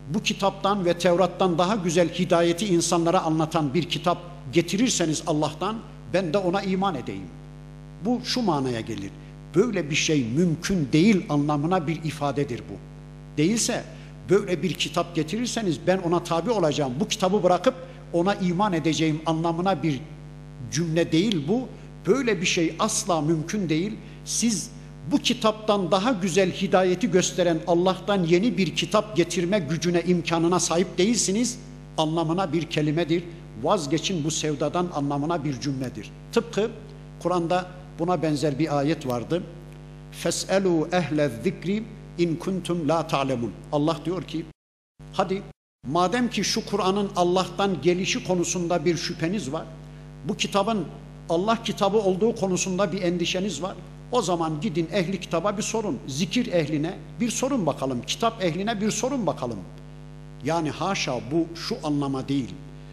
bu kitaptan ve Tevrat'tan daha güzel hidayeti insanlara anlatan bir kitap getirirseniz Allah'tan, ben de ona iman edeyim. Bu şu manaya gelir: böyle bir şey mümkün değil anlamına bir ifadedir bu. Değilse, böyle bir kitap getirirseniz ben ona tabi olacağım, bu kitabı bırakıp ona iman edeceğim anlamına bir cümle değil bu. Böyle bir şey asla mümkün değil. Siz bu kitaptan daha güzel hidayeti gösteren Allah'tan yeni bir kitap getirme gücüne, imkanına sahip değilsiniz anlamına bir kelimedir. Vazgeçin bu sevdadan anlamına bir cümledir. Tıpkı Kur'an'da buna benzer bir ayet vardı. Fes'elû ehle zikri in kuntum la ta'lemun. Allah diyor ki, hadi madem ki şu Kur'an'ın Allah'tan gelişi konusunda bir şüpheniz var, bu kitabın Allah kitabı olduğu konusunda bir endişeniz var, o zaman gidin ehli kitaba bir sorun, zikir ehline bir sorun bakalım, kitap ehline bir sorun bakalım. Yani haşa, bu şu anlama değil.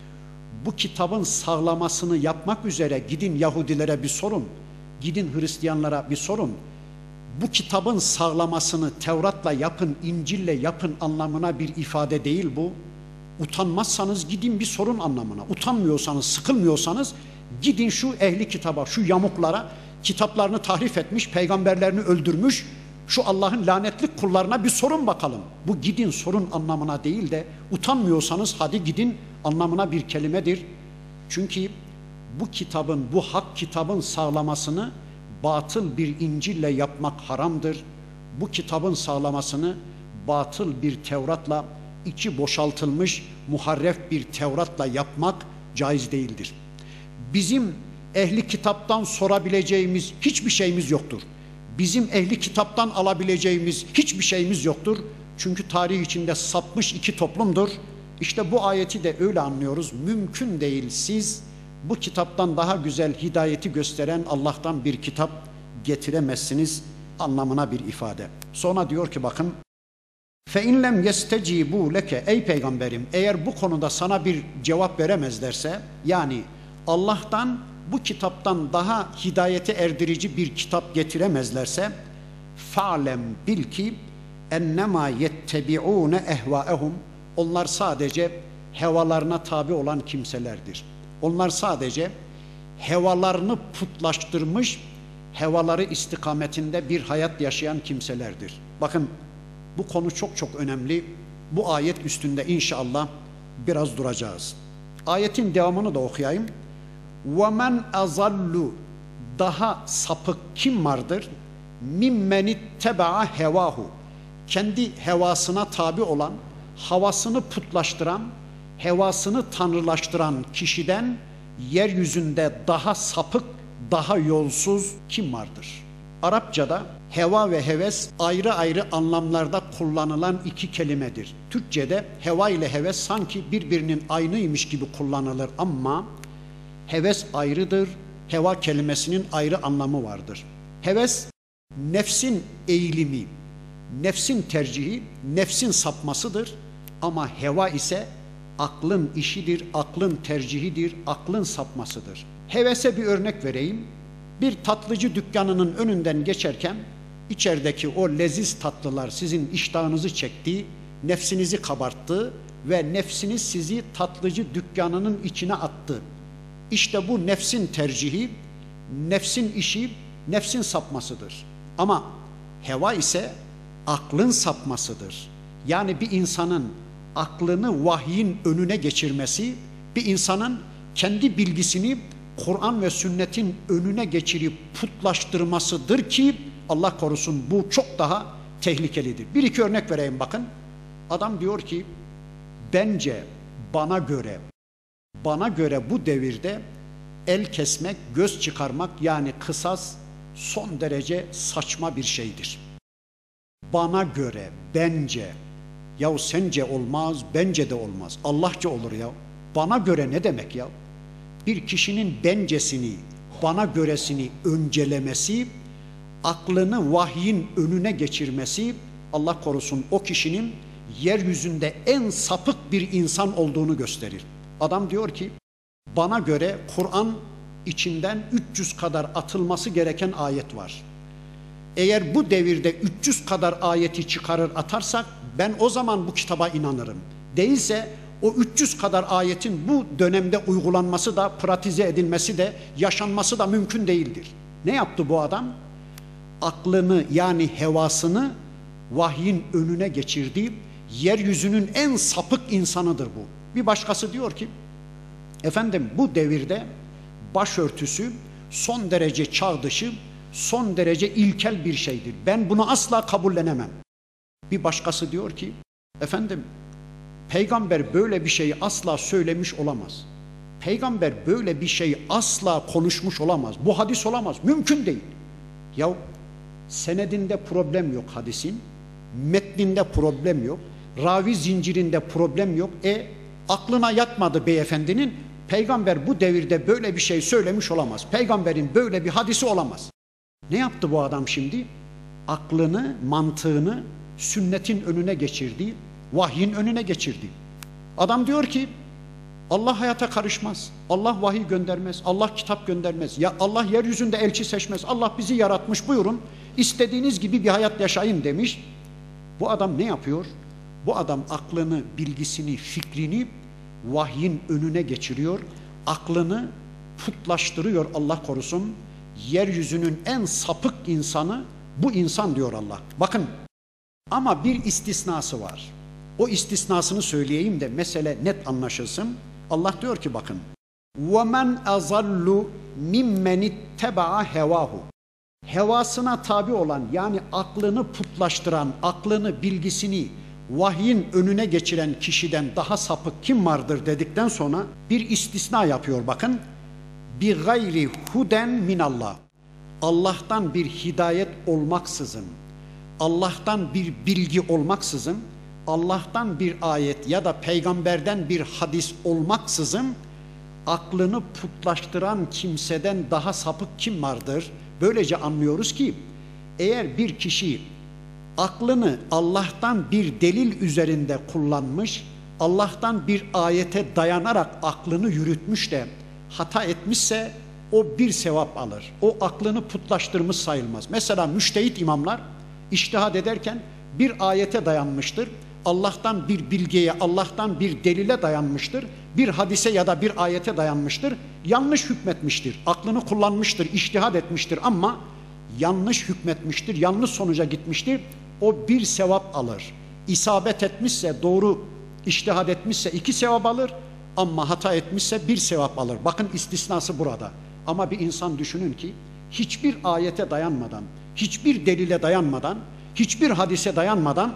Bu kitabın sağlamasını yapmak üzere gidin Yahudilere bir sorun, gidin Hristiyanlara bir sorun. Bu kitabın sağlamasını Tevrat'la yapın, İncil'le yapın anlamına bir ifade değil bu. Utanmazsanız gidin bir sorun anlamına. Utanmıyorsanız, sıkılmıyorsanız gidin şu ehli kitaba, şu yamuklara, kitaplarını tahrif etmiş, peygamberlerini öldürmüş şu Allah'ın lanetli kullarına bir sorun bakalım. Bu gidin sorun anlamına değil de utanmıyorsanız hadi gidin anlamına bir kelimedir. Çünkü bu kitabın, bu hak kitabın sağlamasını batıl bir İncil'le yapmak haramdır. Bu kitabın sağlamasını batıl bir Tevrat'la, içi boşaltılmış muharref bir Tevrat'la yapmak caiz değildir. Bizim ehli kitaptan sorabileceğimiz hiçbir şeyimiz yoktur. Bizim ehli kitaptan alabileceğimiz hiçbir şeyimiz yoktur. Çünkü tarih içinde sapmış iki toplumdur. İşte bu ayeti de öyle anlıyoruz. Mümkün değil, siz bu kitaptan daha güzel hidayeti gösteren Allah'tan bir kitap getiremezsiniz anlamına bir ifade. Sonra diyor ki bakın, فَاِنْ لَمْ يَسْتَجِيبُوا لَكَ Ey peygamberim, eğer bu konuda sana bir cevap veremezlerse, yani Allah'tan bu kitaptan daha hidayete erdirici bir kitap getiremezlerse, فَعْلَمْ bil ki اَنَّمَا يَتَّبِعُونَ اَهْوَاءَهُمْ Onlar sadece hevalarına tabi olan kimselerdir. Onlar sadece hevalarını putlaştırmış, hevaları istikametinde bir hayat yaşayan kimselerdir. Bakın, bu konu çok çok önemli. Bu ayet üstünde inşallah biraz duracağız. Ayetin devamını da okuyayım. وَمَنْ أَظَلُّ Daha sapık kim vardır? مِمَّنِ اتَّبَعَ hevahu Kendi hevasına tabi olan, havasını putlaştıran, hevasını tanrılaştıran kişiden yeryüzünde daha sapık, daha yolsuz kim vardır? Arapçada heva ve heves ayrı ayrı anlamlarda kullanılan iki kelimedir. Türkçede heva ile heves sanki birbirinin aynıymış gibi kullanılır ama heves ayrıdır. Heva kelimesinin ayrı anlamı vardır. Heves, nefsin eğilimi, nefsin tercihi, nefsin sapmasıdır. Ama heva ise aklın işidir, aklın tercihidir, aklın sapmasıdır. Hevese bir örnek vereyim. Bir tatlıcı dükkanının önünden geçerken içerideki o leziz tatlılar sizin iştahınızı çekti, nefsinizi kabarttı ve nefsiniz sizi tatlıcı dükkanının içine attı. İşte bu nefsin tercihi, nefsin işi, nefsin sapmasıdır. Ama heva ise aklın sapmasıdır. Yani bir insanın aklını vahyin önüne geçirmesi, bir insanın kendi bilgisini Kur'an ve sünnetin önüne geçirip putlaştırmasıdır ki Allah korusun, bu çok daha tehlikelidir. Bir iki örnek vereyim bakın. Adam diyor ki, bence, bana göre, bana göre bu devirde el kesmek, göz çıkarmak yani kısas son derece saçma bir şeydir. Bana göre, bence, yahu sence olmaz, bence de olmaz. Allahça olur ya. Bana göre ne demek ya? Bir kişinin bencesini, bana göresini öncelemesi, aklını vahyin önüne geçirmesi, Allah korusun, o kişinin yeryüzünde en sapık bir insan olduğunu gösterir. Adam diyor ki, bana göre Kur'an içinden üç yüz kadar atılması gereken ayet var. eğer bu devirde üç yüz kadar ayeti çıkarır atarsak ben o zaman bu kitaba inanırım. Değilse o üç yüz kadar ayetin bu dönemde uygulanması da, pratize edilmesi de, yaşanması da mümkün değildir. Ne yaptı bu adam? Aklını yani hevasını vahyin önüne geçirdi. Yeryüzünün en sapık insanıdır bu. Bir başkası diyor ki, efendim bu devirde başörtüsü son derece çağ dışı, son derece ilkel bir şeydir. Ben bunu asla kabullenemem. Bir başkası diyor ki, efendim peygamber böyle bir şeyi asla söylemiş olamaz. Peygamber böyle bir şey asla konuşmuş olamaz. Bu hadis olamaz. Mümkün değil. Ya senedinde problem yok hadisin, metninde problem yok, ravi zincirinde problem yok. E aklına yatmadı beyefendinin, peygamber bu devirde böyle bir şey söylemiş olamaz. Peygamberin böyle bir hadisi olamaz. Ne yaptı bu adam şimdi? Aklını, mantığını sünnetin önüne geçirdi, vahyin önüne geçirdi. Adam diyor ki, Allah hayata karışmaz, Allah vahiy göndermez, Allah kitap göndermez, ya Allah yeryüzünde elçi seçmez, Allah bizi yaratmış, buyurun istediğiniz gibi bir hayat yaşayın demiş. Bu adam ne yapıyor? Bu adam aklını, bilgisini, fikrini vahyin önüne geçiriyor, aklını putlaştırıyor, Allah korusun. Yeryüzünün en sapık insanı bu insan diyor Allah. Bakın, ama bir istisnası var. O istisnasını söyleyeyim de mesele net anlaşılsın. Allah diyor ki bakın, وَمَنْ أَظَلُّ مِمَّنِ اتَّبَعَ هَوَاهُ. Hevasına tabi olan, yani aklını putlaştıran, aklını, bilgisini vahyin önüne geçiren kişiden daha sapık kim vardır dedikten sonra bir istisna yapıyor bakın. Bi gayri huden minallah. Allah'tan bir hidayet olmaksızın, Allah'tan bir bilgi olmaksızın, Allah'tan bir ayet ya da peygamberden bir hadis olmaksızın aklını putlaştıran kimseden daha sapık kim vardır? Böylece anlıyoruz ki eğer bir kişi aklını Allah'tan bir delil üzerinde kullanmış, Allah'tan bir ayete dayanarak aklını yürütmüş de hata etmişse o bir sevap alır. O aklını putlaştırmış sayılmaz. Mesela müştehit imamlar içtihad ederken bir ayete dayanmıştır. Allah'tan bir bilgiye, Allah'tan bir delile dayanmıştır. Bir hadise ya da bir ayete dayanmıştır. Yanlış hükmetmiştir. Aklını kullanmıştır, içtihad etmiştir ama yanlış hükmetmiştir, yanlış sonuca gitmiştir. O bir sevap alır. İsabet etmişse, doğru içtihad etmişse iki sevap alır ama hata etmişse bir sevap alır. Bakın istisnası burada. Ama bir insan düşünün ki hiçbir ayete dayanmadan, hiçbir delile dayanmadan, hiçbir hadise dayanmadan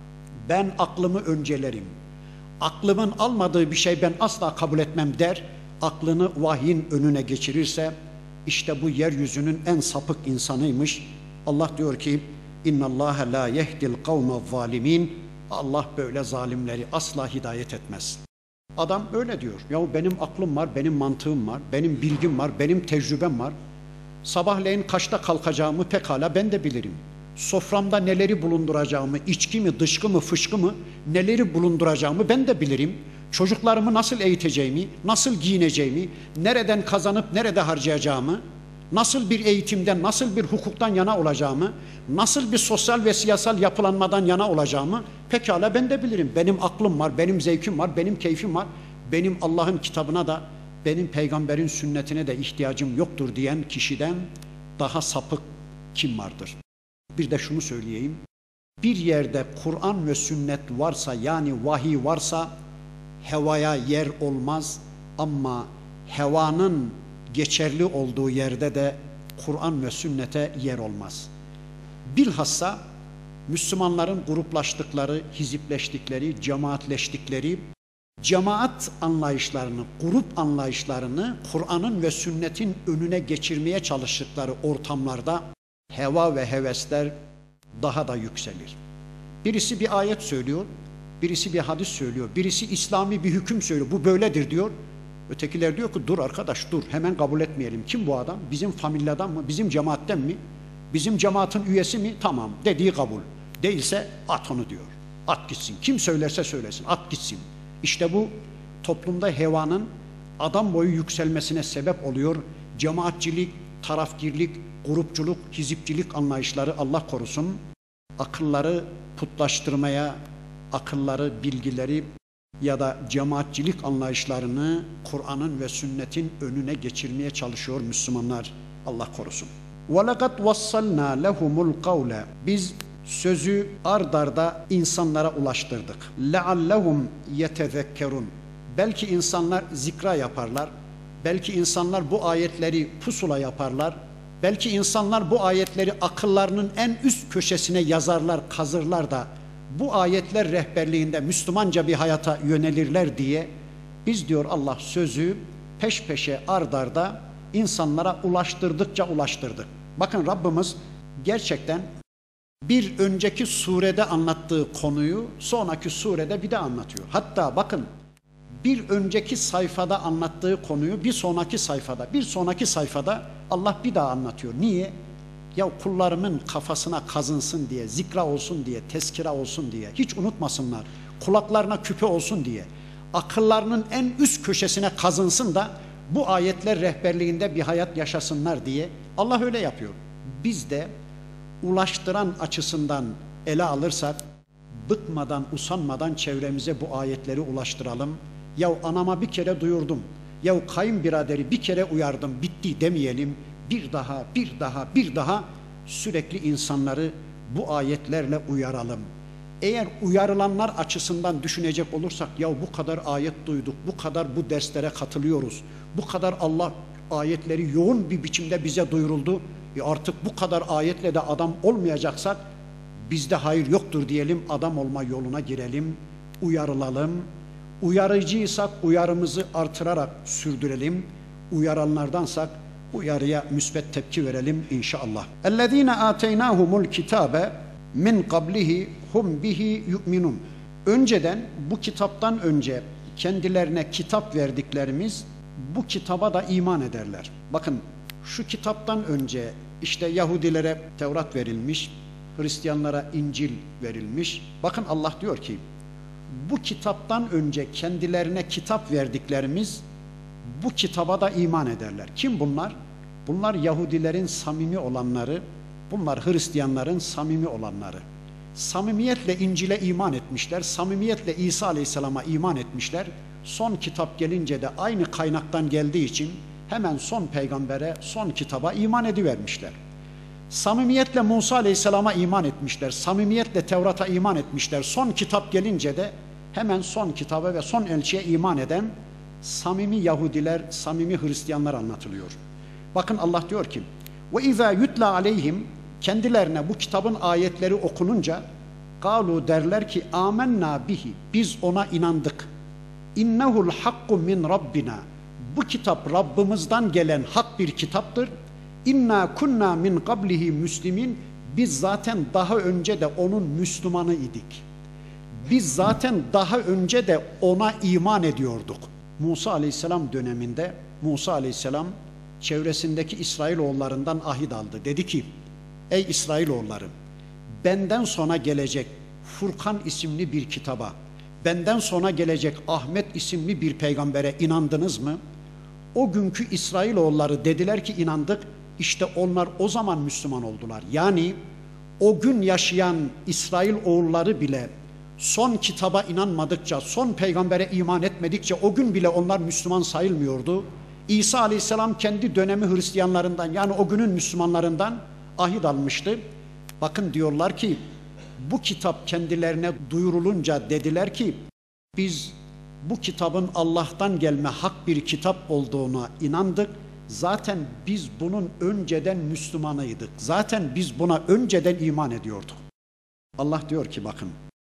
ben aklımı öncelerim. Aklımın almadığı bir şey ben asla kabul etmem der. Aklını vahyin önüne geçirirse işte bu yeryüzünün en sapık insanıymış. Allah diyor ki İnna Allah la yehdil kavme zalimin. Allah böyle zalimleri asla hidayet etmez. Adam öyle diyor. Ya benim aklım var, benim mantığım var, benim bilgim var, benim tecrübem var. Sabahleyin kaçta kalkacağımı pekala ben de bilirim. Soframda neleri bulunduracağımı, içki mi, dışkı mı, fışkı mı, neleri bulunduracağımı ben de bilirim. Çocuklarımı nasıl eğiteceğimi, nasıl giyineceğimi, nereden kazanıp nerede harcayacağımı, nasıl bir eğitimden, nasıl bir hukuktan yana olacağımı, nasıl bir sosyal ve siyasal yapılanmadan yana olacağımı pekala ben de bilirim. Benim aklım var, benim zevkim var, benim keyfim var. Benim Allah'ın kitabına da, benim peygamberin sünnetine de ihtiyacım yoktur diyen kişiden daha sapık kim vardır? Bir de şunu söyleyeyim. Bir yerde Kur'an ve sünnet varsa, yani vahiy varsa hevaya yer olmaz ama hevanın geçerli olduğu yerde de Kur'an ve sünnete yer olmaz. Bilhassa Müslümanların gruplaştıkları, hizipleştikleri, cemaatleştikleri, cemaat anlayışlarını, grup anlayışlarını Kur'an'ın ve sünnetin önüne geçirmeye çalıştıkları ortamlarda heva ve hevesler daha da yükselir. Birisi bir ayet söylüyor, birisi bir hadis söylüyor, birisi İslami bir hüküm söylüyor, bu böyledir diyor. Ötekiler diyor ki dur arkadaş dur, hemen kabul etmeyelim. Kim bu adam? Bizim familyadan mı? Bizim cemaatten mi? Bizim cemaatin üyesi mi? Tamam, dediği kabul. Değilse at onu diyor. At gitsin. Kim söylerse söylesin, at gitsin. İşte bu toplumda hevanın adam boyu yükselmesine sebep oluyor. Cemaatçilik tarafgirlik, grupçuluk, hizipçilik anlayışları Allah korusun, akılları putlaştırmaya, akılları, bilgileri ya da cemaatçilik anlayışlarını Kur'an'ın ve sünnetin önüne geçirmeye çalışıyor Müslümanlar. Allah korusun. وَلَقَدْ وَصَّلْنَا لَهُمُ الْقَوْلَ Biz sözü ard arda insanlara ulaştırdık. لَعَلَّهُمْ يَتَذَكَّرُونَ Belki insanlar zikra yaparlar. Belki insanlar bu ayetleri pusula yaparlar. Belki insanlar bu ayetleri akıllarının en üst köşesine yazarlar, kazırlar da bu ayetler rehberliğinde Müslümanca bir hayata yönelirler diye biz diyor Allah sözü peş peşe ard arda insanlara ulaştırdıkça ulaştırdık. Bakın Rabbimiz gerçekten bir önceki surede anlattığı konuyu sonraki surede bir de anlatıyor. Hatta bakın bir önceki sayfada anlattığı konuyu bir sonraki sayfada, bir sonraki sayfada Allah bir daha anlatıyor. Niye? Ya kullarımın kafasına kazınsın diye, zikra olsun diye, tezkira olsun diye, hiç unutmasınlar, kulaklarına küpe olsun diye, akıllarının en üst köşesine kazınsın da bu ayetler rehberliğinde bir hayat yaşasınlar diye Allah öyle yapıyor. Biz de ulaştıran açısından ele alırsak, bıkmadan, usanmadan çevremize bu ayetleri ulaştıralım. Ya anama bir kere duyurdum, ya kayınbiraderi bir kere uyardım, bitti demeyelim. Bir daha, bir daha, bir daha sürekli insanları bu ayetlerle uyaralım. Eğer uyarılanlar açısından düşünecek olursak, ya bu kadar ayet duyduk, bu kadar bu derslere katılıyoruz, bu kadar Allah ayetleri yoğun bir biçimde bize duyuruldu, e artık bu kadar ayetle de adam olmayacaksak, bizde hayır yoktur diyelim, adam olma yoluna girelim, uyarılalım. Uyarıcıysak uyarımızı artırarak sürdürelim, uyaranlardansak uyarıya müsbet tepki verelim inşallah. اَلَّذ۪ينَ آتَيْنَاهُمُ الْكِتَابَ مِنْ قَبْلِهِ هُمْ بِهِ يُؤْمِنُونَ Önceden, bu kitaptan önce kendilerine kitap verdiklerimiz bu kitaba da iman ederler. Bakın şu kitaptan önce işte Yahudilere Tevrat verilmiş, Hristiyanlara İncil verilmiş. Bakın Allah diyor ki, bu kitaptan önce kendilerine kitap verdiklerimiz bu kitaba da iman ederler. Kim bunlar? Bunlar Yahudilerin samimi olanları, bunlar Hristiyanların samimi olanları. Samimiyetle İncil'e iman etmişler, samimiyetle İsa Aleyhisselam'a iman etmişler. Son kitap gelince de aynı kaynaktan geldiği için hemen son peygambere, son kitaba iman edivermişler. Samimiyetle Musa Aleyhisselam'a iman etmişler, samimiyetle Tevrat'a iman etmişler. Son kitap gelince de hemen son kitaba ve son elçiye iman eden samimi Yahudiler, samimi Hristiyanlar anlatılıyor. Bakın Allah diyor ki, وَاِذَا يُتْلَى عَلَيْهِمْ Kendilerine bu kitabın ayetleri okununca قَالُوا derler ki آمَنَّا bihi Biz ona inandık. اِنَّهُ الْحَقُّ مِنْ رَبِّنَا Bu kitap Rabbimizden gelen hak bir kitaptır. İnna kunna min qablihi müslimin Biz zaten daha önce de onun Müslümanı idik. Biz zaten daha önce de ona iman ediyorduk. Musa Aleyhisselam döneminde Musa Aleyhisselam çevresindeki İsrailoğullarından ahit aldı. Dedi ki, ey İsrailoğulları, benden sonra gelecek Furkan isimli bir kitaba, benden sonra gelecek Ahmet isimli bir peygambere inandınız mı? O günkü İsrailoğulları dediler ki inandık. İşte onlar o zaman Müslüman oldular. Yani o gün yaşayan İsrailoğulları bile son kitaba inanmadıkça, son peygambere iman etmedikçe o gün bile onlar Müslüman sayılmıyordu. İsa Aleyhisselam kendi dönemi Hristiyanlarından, yani o günün Müslümanlarından ahit almıştı. Bakın diyorlar ki, bu kitap kendilerine duyurulunca dediler ki, biz bu kitabın Allah'tan gelme hak bir kitap olduğuna inandık. Zaten biz bunun önceden Müslümanıydık. Zaten biz buna önceden iman ediyorduk. Allah diyor ki bakın,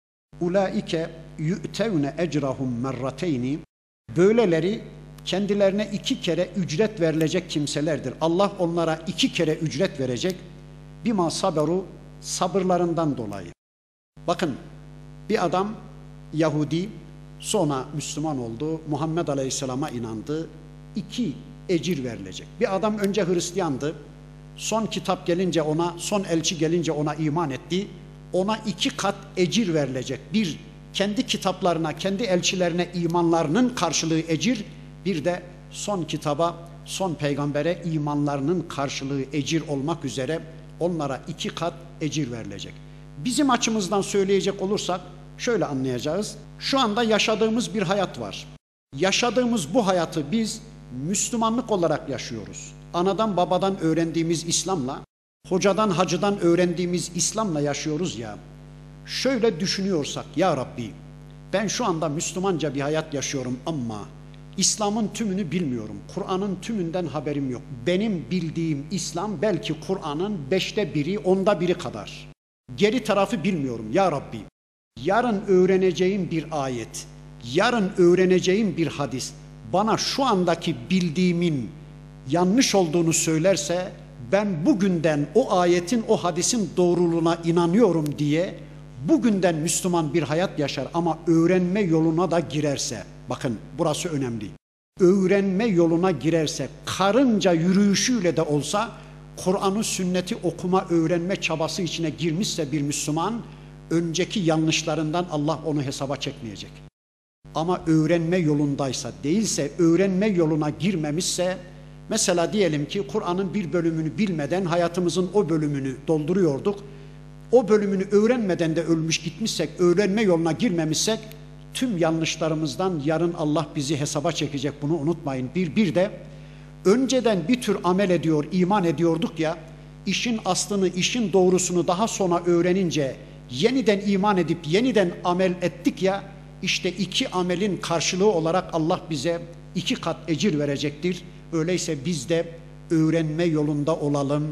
ulaike yu'tevne ecrahum merrateyni Böyleleri kendilerine iki kere ücret verilecek kimselerdir. Allah onlara iki kere ücret verecek. Bima saberu sabırlarından dolayı. Bakın bir adam Yahudi sonra Müslüman oldu. Muhammed Aleyhisselam'a inandı. İki ecir verilecek. Bir adam önce Hristiyandı. Son kitap gelince ona, son elçi gelince ona iman etti. Ona iki kat ecir verilecek. Bir, kendi kitaplarına, kendi elçilerine imanlarının karşılığı ecir. Bir de son kitaba, son peygambere imanlarının karşılığı ecir olmak üzere onlara iki kat ecir verilecek. Bizim açımızdan söyleyecek olursak şöyle anlayacağız. Şu anda yaşadığımız bir hayat var. Yaşadığımız bu hayatı biz Müslümanlık olarak yaşıyoruz. Anadan babadan öğrendiğimiz İslam'la, hocadan hacıdan öğrendiğimiz İslam'la yaşıyoruz ya. Şöyle düşünüyorsak, ya Rabbi ben şu anda Müslümanca bir hayat yaşıyorum ama İslam'ın tümünü bilmiyorum. Kur'an'ın tümünden haberim yok. Benim bildiğim İslam belki Kur'an'ın beşte biri, onda biri kadar. Geri tarafı bilmiyorum ya Rabbi. Yarın öğreneceğim bir ayet, yarın öğreneceğim bir hadis bana şu andaki bildiğimin yanlış olduğunu söylerse ben bugünden o ayetin, o hadisin doğruluğuna inanıyorum diye bugünden Müslüman bir hayat yaşar ama öğrenme yoluna da girerse, bakın burası önemli, öğrenme yoluna girerse, karınca yürüyüşüyle de olsa Kur'an'ı, sünneti okuma, öğrenme çabası içine girmişse bir Müslüman, önceki yanlışlarından Allah onu hesaba çekmeyecek. Ama öğrenme yolundaysa, değilse, öğrenme yoluna girmemişse, mesela diyelim ki Kur'an'ın bir bölümünü bilmeden hayatımızın o bölümünü dolduruyorduk, o bölümünü öğrenmeden de ölmüş gitmişsek, öğrenme yoluna girmemişsek, tüm yanlışlarımızdan yarın Allah bizi hesaba çekecek, bunu unutmayın. Bir, bir de önceden bir tür amel ediyor, iman ediyorduk ya, işin aslını, işin doğrusunu daha sonra öğrenince, yeniden iman edip yeniden amel ettik ya, işte iki amelin karşılığı olarak Allah bize iki kat ecir verecektir. Öyleyse biz de öğrenme yolunda olalım,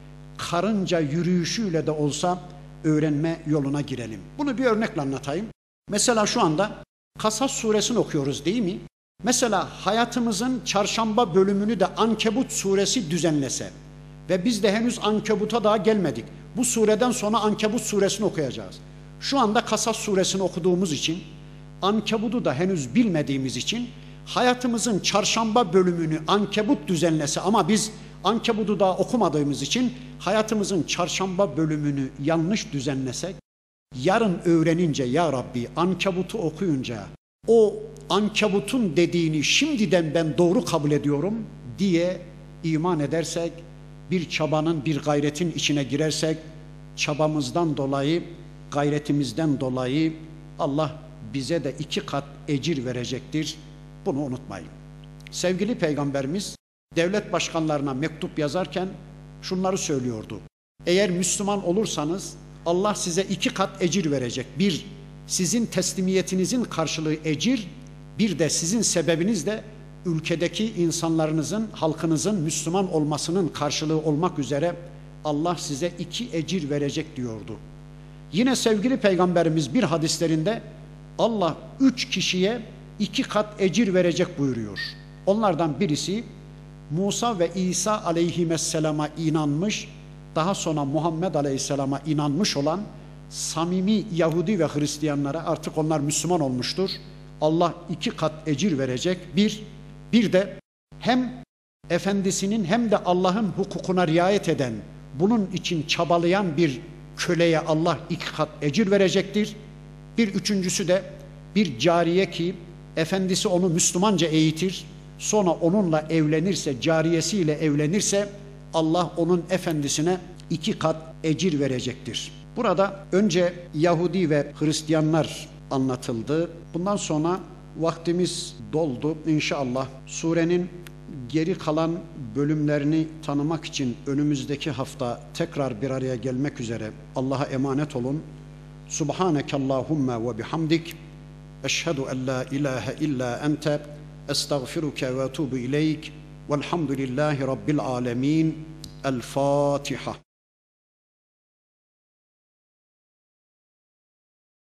karınca yürüyüşüyle de olsa öğrenme yoluna girelim. Bunu bir örnekle anlatayım. Mesela şu anda Kasas suresini okuyoruz değil mi? Mesela hayatımızın çarşamba bölümünü de Ankebut suresi düzenlese ve biz de henüz Ankebut'a daha gelmedik. Bu sureden sonra Ankebut suresini okuyacağız. Şu anda Kasas suresini okuduğumuz için, Ankebut'u da henüz bilmediğimiz için hayatımızın çarşamba bölümünü Ankebut düzenlese ama biz Ankebut'u daha okumadığımız için hayatımızın çarşamba bölümünü yanlış düzenlesek, yarın öğrenince ya Rabbi Ankebut'u okuyunca o Ankebut'un dediğini şimdiden ben doğru kabul ediyorum diye iman edersek, bir çabanın, bir gayretin içine girersek, çabamızdan dolayı, gayretimizden dolayı Allah bize de iki kat ecir verecektir. Bunu unutmayın. Sevgili Peygamberimiz devlet başkanlarına mektup yazarken şunları söylüyordu. Eğer Müslüman olursanız Allah size iki kat ecir verecek. Bir, sizin teslimiyetinizin karşılığı ecir, bir de sizin sebebinizle ülkedeki insanlarınızın, halkınızın Müslüman olmasının karşılığı olmak üzere Allah size iki ecir verecek diyordu. Yine sevgili Peygamberimiz bir hadislerinde Allah üç kişiye iki kat ecir verecek buyuruyor. Onlardan birisi Musa ve İsa aleyhisselama inanmış, daha sonra Muhammed aleyhisselama inanmış olan samimi Yahudi ve Hristiyanlara, artık onlar Müslüman olmuştur. Allah iki kat ecir verecek. Bir, bir de hem efendisinin hem de Allah'ın hukukuna riayet eden, bunun için çabalayan bir köleye Allah iki kat ecir verecektir. Bir üçüncüsü de bir cariye ki efendisi onu Müslümanca eğitir, sonra onunla evlenirse, cariyesiyle evlenirse Allah onun efendisine iki kat ecir verecektir. Burada önce Yahudi ve Hristiyanlar anlatıldı. Bundan sonra vaktimiz doldu. İnşallah surenin geri kalan bölümlerini tanımak için önümüzdeki hafta tekrar bir araya gelmek üzere Allah'a emanet olun. Subhaneke Allahumma ve bihamdik. Eşhedü en la ilahe illa ente. Estağfiruke ve etubu ileyk. Velhamdülillahi Rabbil alemin. El Fatiha.